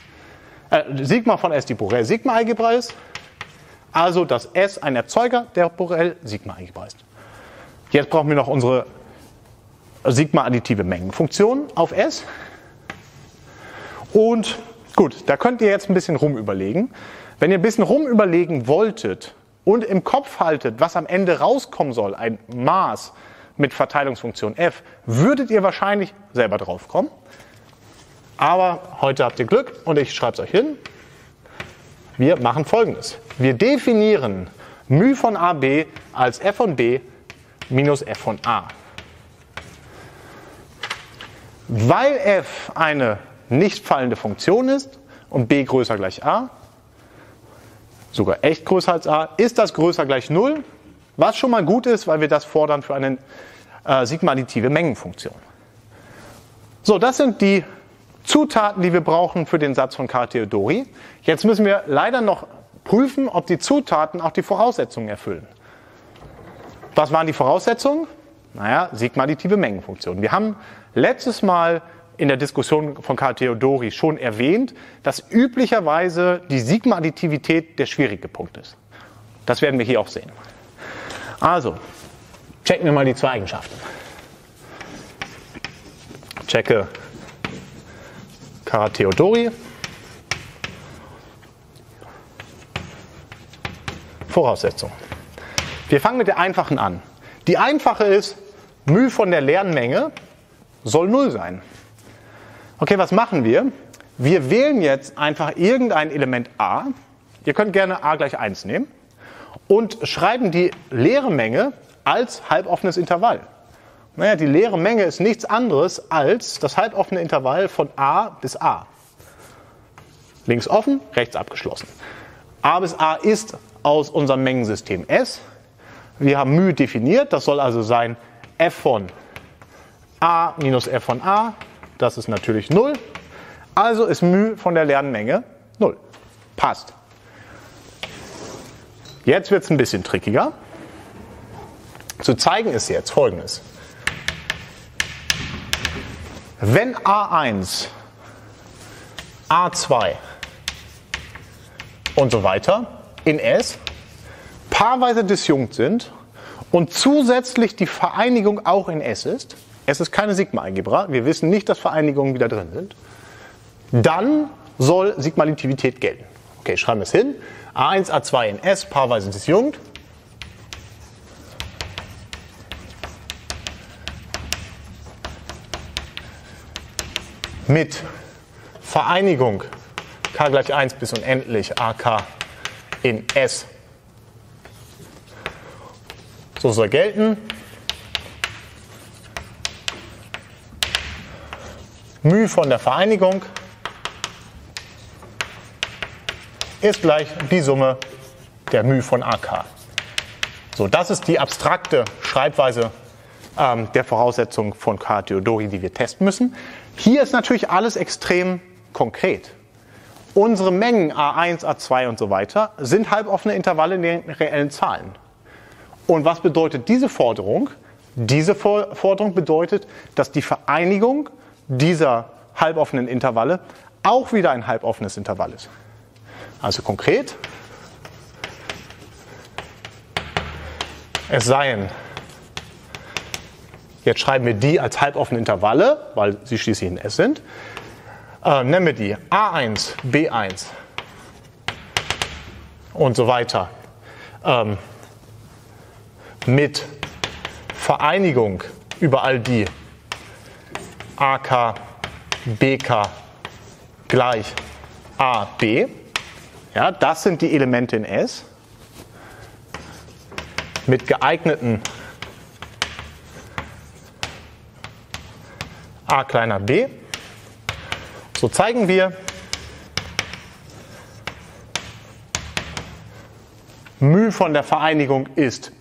die Borel-Sigma-Algebra ist. Also dass S ein Erzeuger der Borel-Sigma-Algebra ist. Jetzt brauchen wir noch unsere Sigma-additive Mengenfunktion auf S. Und gut, da könnt ihr jetzt ein bisschen rumüberlegen. Wenn ihr ein bisschen rumüberlegen wolltet und im Kopf haltet, was am Ende rauskommen soll, ein Maß mit Verteilungsfunktion f, würdet ihr wahrscheinlich selber drauf kommen. Aber heute habt ihr Glück und ich schreibe es euch hin. Wir machen Folgendes. Wir definieren μ von AB als f von b minus f von a. Weil f eine nicht fallende Funktion ist und b größer gleich a, sogar echt größer als a, ist das größer gleich 0, was schon mal gut ist, weil wir das fordern für eine sigma-additive Mengenfunktion. So, das sind die Zutaten, die wir brauchen für den Satz von K-Theodori. Jetzt müssen wir leider noch prüfen, ob die Zutaten auch die Voraussetzungen erfüllen. Was waren die Voraussetzungen? Naja, sigma-additive Mengenfunktion. Wir haben letztes Mal in der Diskussion von K-Theodori schon erwähnt, dass üblicherweise die Sigma-Additivität der schwierige Punkt ist. Das werden wir hier auch sehen. Also, checken wir mal die zwei Eigenschaften. Checke K-Theodori. Voraussetzung. Wir fangen mit der einfachen an. Die einfache ist, μ von der leeren Menge soll 0 sein. Okay, was machen wir? Wir wählen jetzt einfach irgendein Element a. Ihr könnt gerne a gleich 1 nehmen. Und schreiben die leere Menge als halboffenes Intervall. Naja, die leere Menge ist nichts anderes als das halboffene Intervall von a bis a. Links offen, rechts abgeschlossen. A bis a ist aus unserem Mengensystem S. Wir haben μ definiert, das soll also sein f von a minus f von a. Das ist natürlich 0. Also ist μ von der leeren Menge 0. Passt. Jetzt wird es ein bisschen trickiger. Zu zeigen ist jetzt Folgendes. Wenn A1, A2 und so weiter in S paarweise disjunkt sind und zusätzlich die Vereinigung auch in S ist, es ist keine Sigma-Algebra, wir wissen nicht, dass Vereinigungen wieder drin sind, dann soll Sigma-Additivität gelten. Okay, schreiben wir es hin. A1, A2 in S, paarweise disjunkt. Mit Vereinigung k gleich 1 bis unendlich AK in S. So soll gelten. μ von der Vereinigung ist gleich die Summe der μ von AK. So, das ist die abstrakte Schreibweise der Voraussetzung von Carathéodory, die wir testen müssen. Hier ist natürlich alles extrem konkret. Unsere Mengen A1, A2 und so weiter sind halboffene Intervalle in den reellen Zahlen. Und was bedeutet diese Forderung? Diese Forderung bedeutet, dass die Vereinigung dieser halboffenen Intervalle auch wieder ein halboffenes Intervall ist. Also konkret, es seien, jetzt schreiben wir die als halboffene Intervalle, weil sie schließlich in S sind, nennen wir die A1, B1 und so weiter mit Vereinigung über all die AK, BK gleich AB. Ja, das sind die Elemente in S mit geeigneten a kleiner b. So zeigen wir, μ von der Vereinigung ist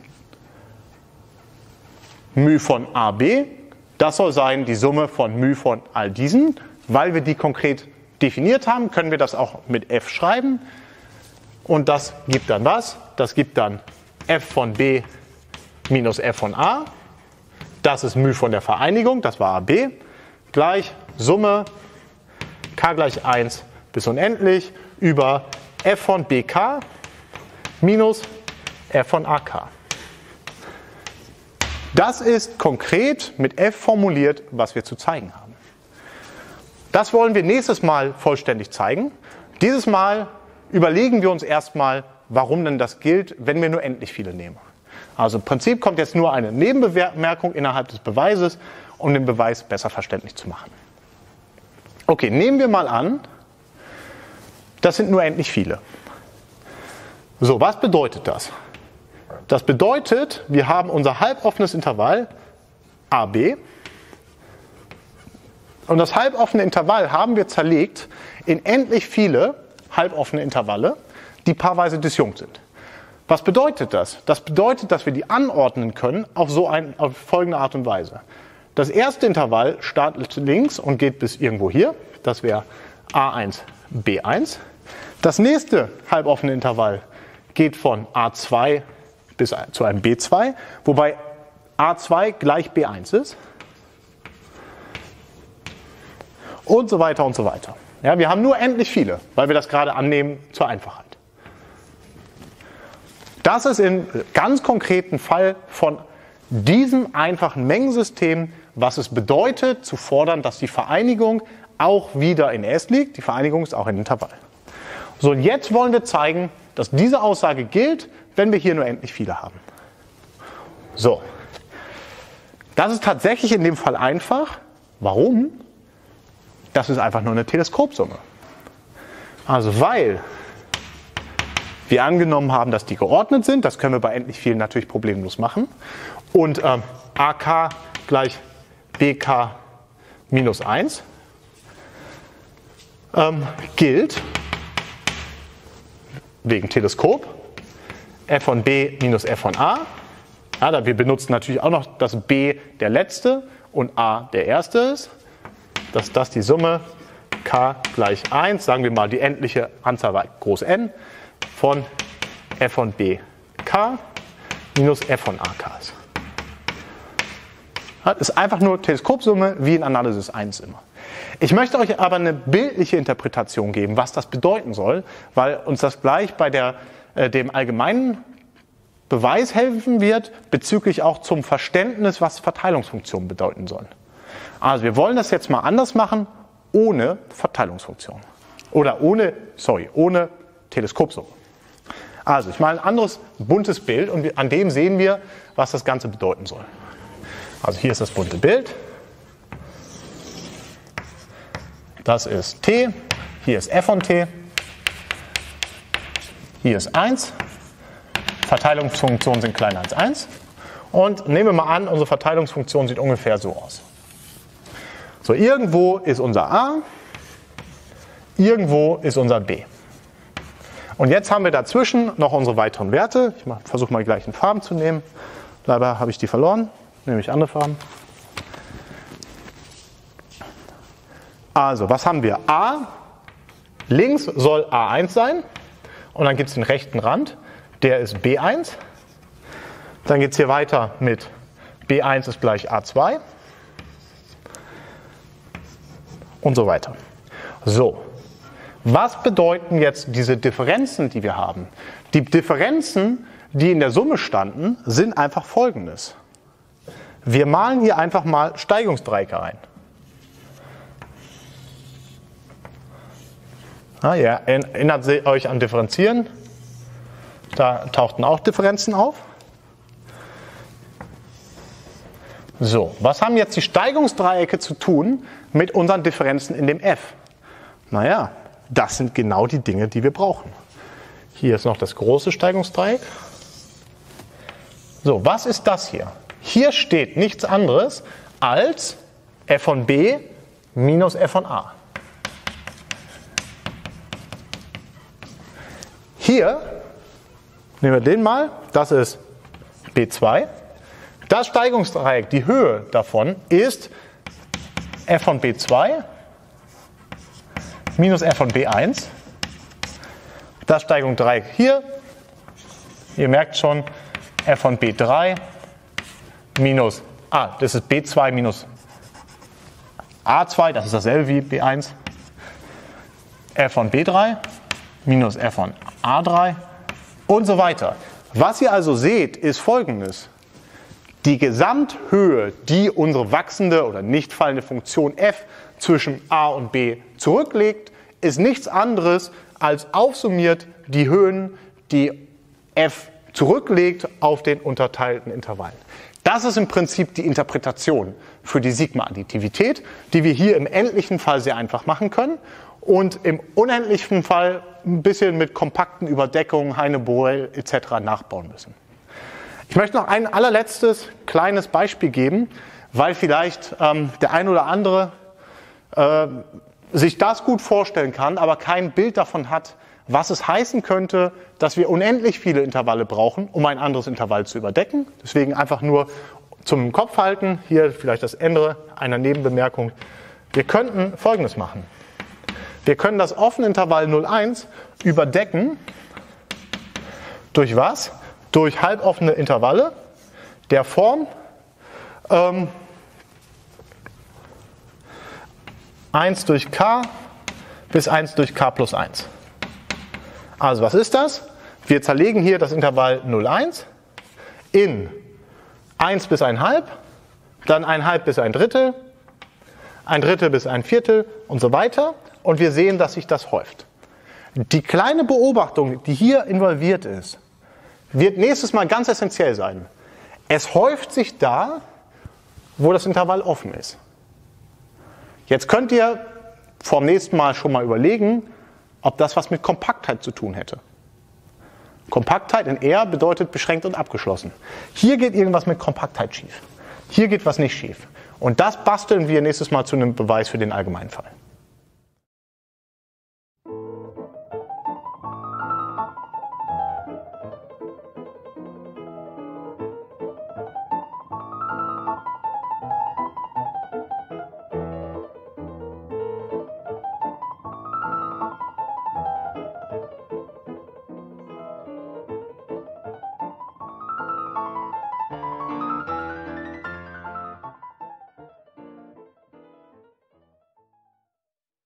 μ von AB. Das soll sein die Summe von μ von all diesen. Weil wir die konkret definiert haben, können wir das auch mit f schreiben. Und das gibt dann was? Das gibt dann f von b minus f von a. Das ist μ von der Vereinigung, das war AB, gleich Summe k gleich 1 bis unendlich über f von bk minus f von ak. Das ist konkret mit f formuliert, was wir zu zeigen haben. Das wollen wir nächstes Mal vollständig zeigen. Dieses Mal überlegen wir uns erstmal, warum denn das gilt, wenn wir nur endlich viele nehmen. Also im Prinzip kommt jetzt nur eine Nebenbemerkung innerhalb des Beweises, um den Beweis besser verständlich zu machen. Okay, nehmen wir mal an, das sind nur endlich viele. So, was bedeutet das? Das bedeutet, wir haben unser halboffenes Intervall AB und das halboffene Intervall haben wir zerlegt in endlich viele halboffene Intervalle, die paarweise disjunkt sind. Was bedeutet das? Das bedeutet, dass wir die anordnen können auf folgende Art und Weise. Das erste Intervall startet links und geht bis irgendwo hier. Das wäre A1, B1. Das nächste halboffene Intervall geht von A2 bis zu einem B2, wobei A2 gleich B1 ist. Und so weiter und so weiter. Ja, wir haben nur endlich viele, weil wir das gerade annehmen zur Einfachheit. Das ist im ganz konkreten Fall von diesem einfachen Mengensystem, was es bedeutet, zu fordern, dass die Vereinigung auch wieder in S liegt. Die Vereinigung ist auch ein Intervall. So, und jetzt wollen wir zeigen, dass diese Aussage gilt, wenn wir hier nur endlich viele haben. So, das ist tatsächlich in dem Fall einfach. Warum? Das ist einfach nur eine Teleskopsumme. Also weil wir angenommen haben, dass die geordnet sind, das können wir bei endlich vielen natürlich problemlos machen. Und AK gleich BK minus 1 gilt wegen Teleskop f von b minus f von a. Ja, wir benutzen natürlich auch noch, dass b der letzte und a der erste ist. Dass das die Summe k gleich 1, sagen wir mal die endliche Anzahl war groß N, von f von b k minus f von ak ist. Das ist einfach nur Teleskopsumme wie in Analysis 1 immer. Ich möchte euch aber eine bildliche Interpretation geben, was das bedeuten soll, weil uns das gleich bei dem allgemeinen Beweis helfen wird, bezüglich auch zum Verständnis, was Verteilungsfunktionen bedeuten sollen. Also wir wollen das jetzt mal anders machen, ohne Verteilungsfunktion. Oder ohne Teleskopsumme. Also ich male ein anderes buntes Bild und an dem sehen wir, was das Ganze bedeuten soll. Also hier ist das bunte Bild. Das ist t, hier ist f von t, hier ist 1, Verteilungsfunktionen sind kleiner als 1 und nehmen wir mal an, unsere Verteilungsfunktion sieht ungefähr so aus. So, irgendwo ist unser a, irgendwo ist unser b. Und jetzt haben wir dazwischen noch unsere weiteren Werte. Ich versuche mal die gleichen Farben zu nehmen. Leider habe ich die verloren, nehme ich andere Farben. Also, was haben wir? A, links soll A1 sein und dann gibt es den rechten Rand, der ist B1. Dann geht es hier weiter mit B1 ist gleich A2 und so weiter. So, was bedeuten jetzt diese Differenzen, die wir haben? Die Differenzen, die in der Summe standen, sind einfach folgendes. Wir malen hier einfach mal Steigungsdreiecke ein. Ja, ihr erinnert euch an Differenzieren. Da tauchten auch Differenzen auf. So, was haben jetzt die Steigungsdreiecke zu tun mit unseren Differenzen in dem f? Naja, das sind genau die Dinge, die wir brauchen. Hier ist noch das große Steigungsdreieck. So, was ist das hier? Hier steht nichts anderes als f von b minus f von a. Hier, nehmen wir den mal, das ist B2. Das Steigungsdreieck, die Höhe davon ist f von B2 minus f von B1. Das Steigungsdreieck hier, ihr merkt schon, f von B3 minus, das ist B2 minus A2, das ist dasselbe wie B1. f von B3 minus f von A3 und so weiter. Was ihr also seht, ist Folgendes. Die Gesamthöhe, die unsere wachsende oder nicht fallende Funktion f zwischen a und b zurücklegt, ist nichts anderes als aufsummiert die Höhen, die f zurücklegt auf den unterteilten Intervallen. Das ist im Prinzip die Interpretation für die Sigma-Additivität, die wir hier im endlichen Fall sehr einfach machen können und im unendlichen Fall ein bisschen mit kompakten Überdeckungen, Heine-Borel etc. nachbauen müssen. Ich möchte noch ein allerletztes kleines Beispiel geben, weil vielleicht der ein oder andere sich das gut vorstellen kann, aber kein Bild davon hat, was es heißen könnte, dass wir unendlich viele Intervalle brauchen, um ein anderes Intervall zu überdecken. Deswegen einfach nur zum Kopf halten. Hier vielleicht das Ende einer Nebenbemerkung. Wir könnten Folgendes machen. Wir können das offene Intervall 0,1 überdecken. Durch was? Durch halboffene Intervalle der Form 1 durch k bis 1 durch k plus 1. Also was ist das? Wir zerlegen hier das Intervall 0,1 in 1 bis 1,5, dann 1,5 bis 1/3, 1/3 bis 1/4 und so weiter. Und wir sehen, dass sich das häuft. Die kleine Beobachtung, die hier involviert ist, wird nächstes Mal ganz essentiell sein. Es häuft sich da, wo das Intervall offen ist. Jetzt könnt ihr vom nächsten Mal schon mal überlegen, ob das was mit Kompaktheit zu tun hätte. Kompaktheit in R bedeutet beschränkt und abgeschlossen. Hier geht irgendwas mit Kompaktheit schief. Hier geht was nicht schief. Und das basteln wir nächstes Mal zu einem Beweis für den Allgemeinfall.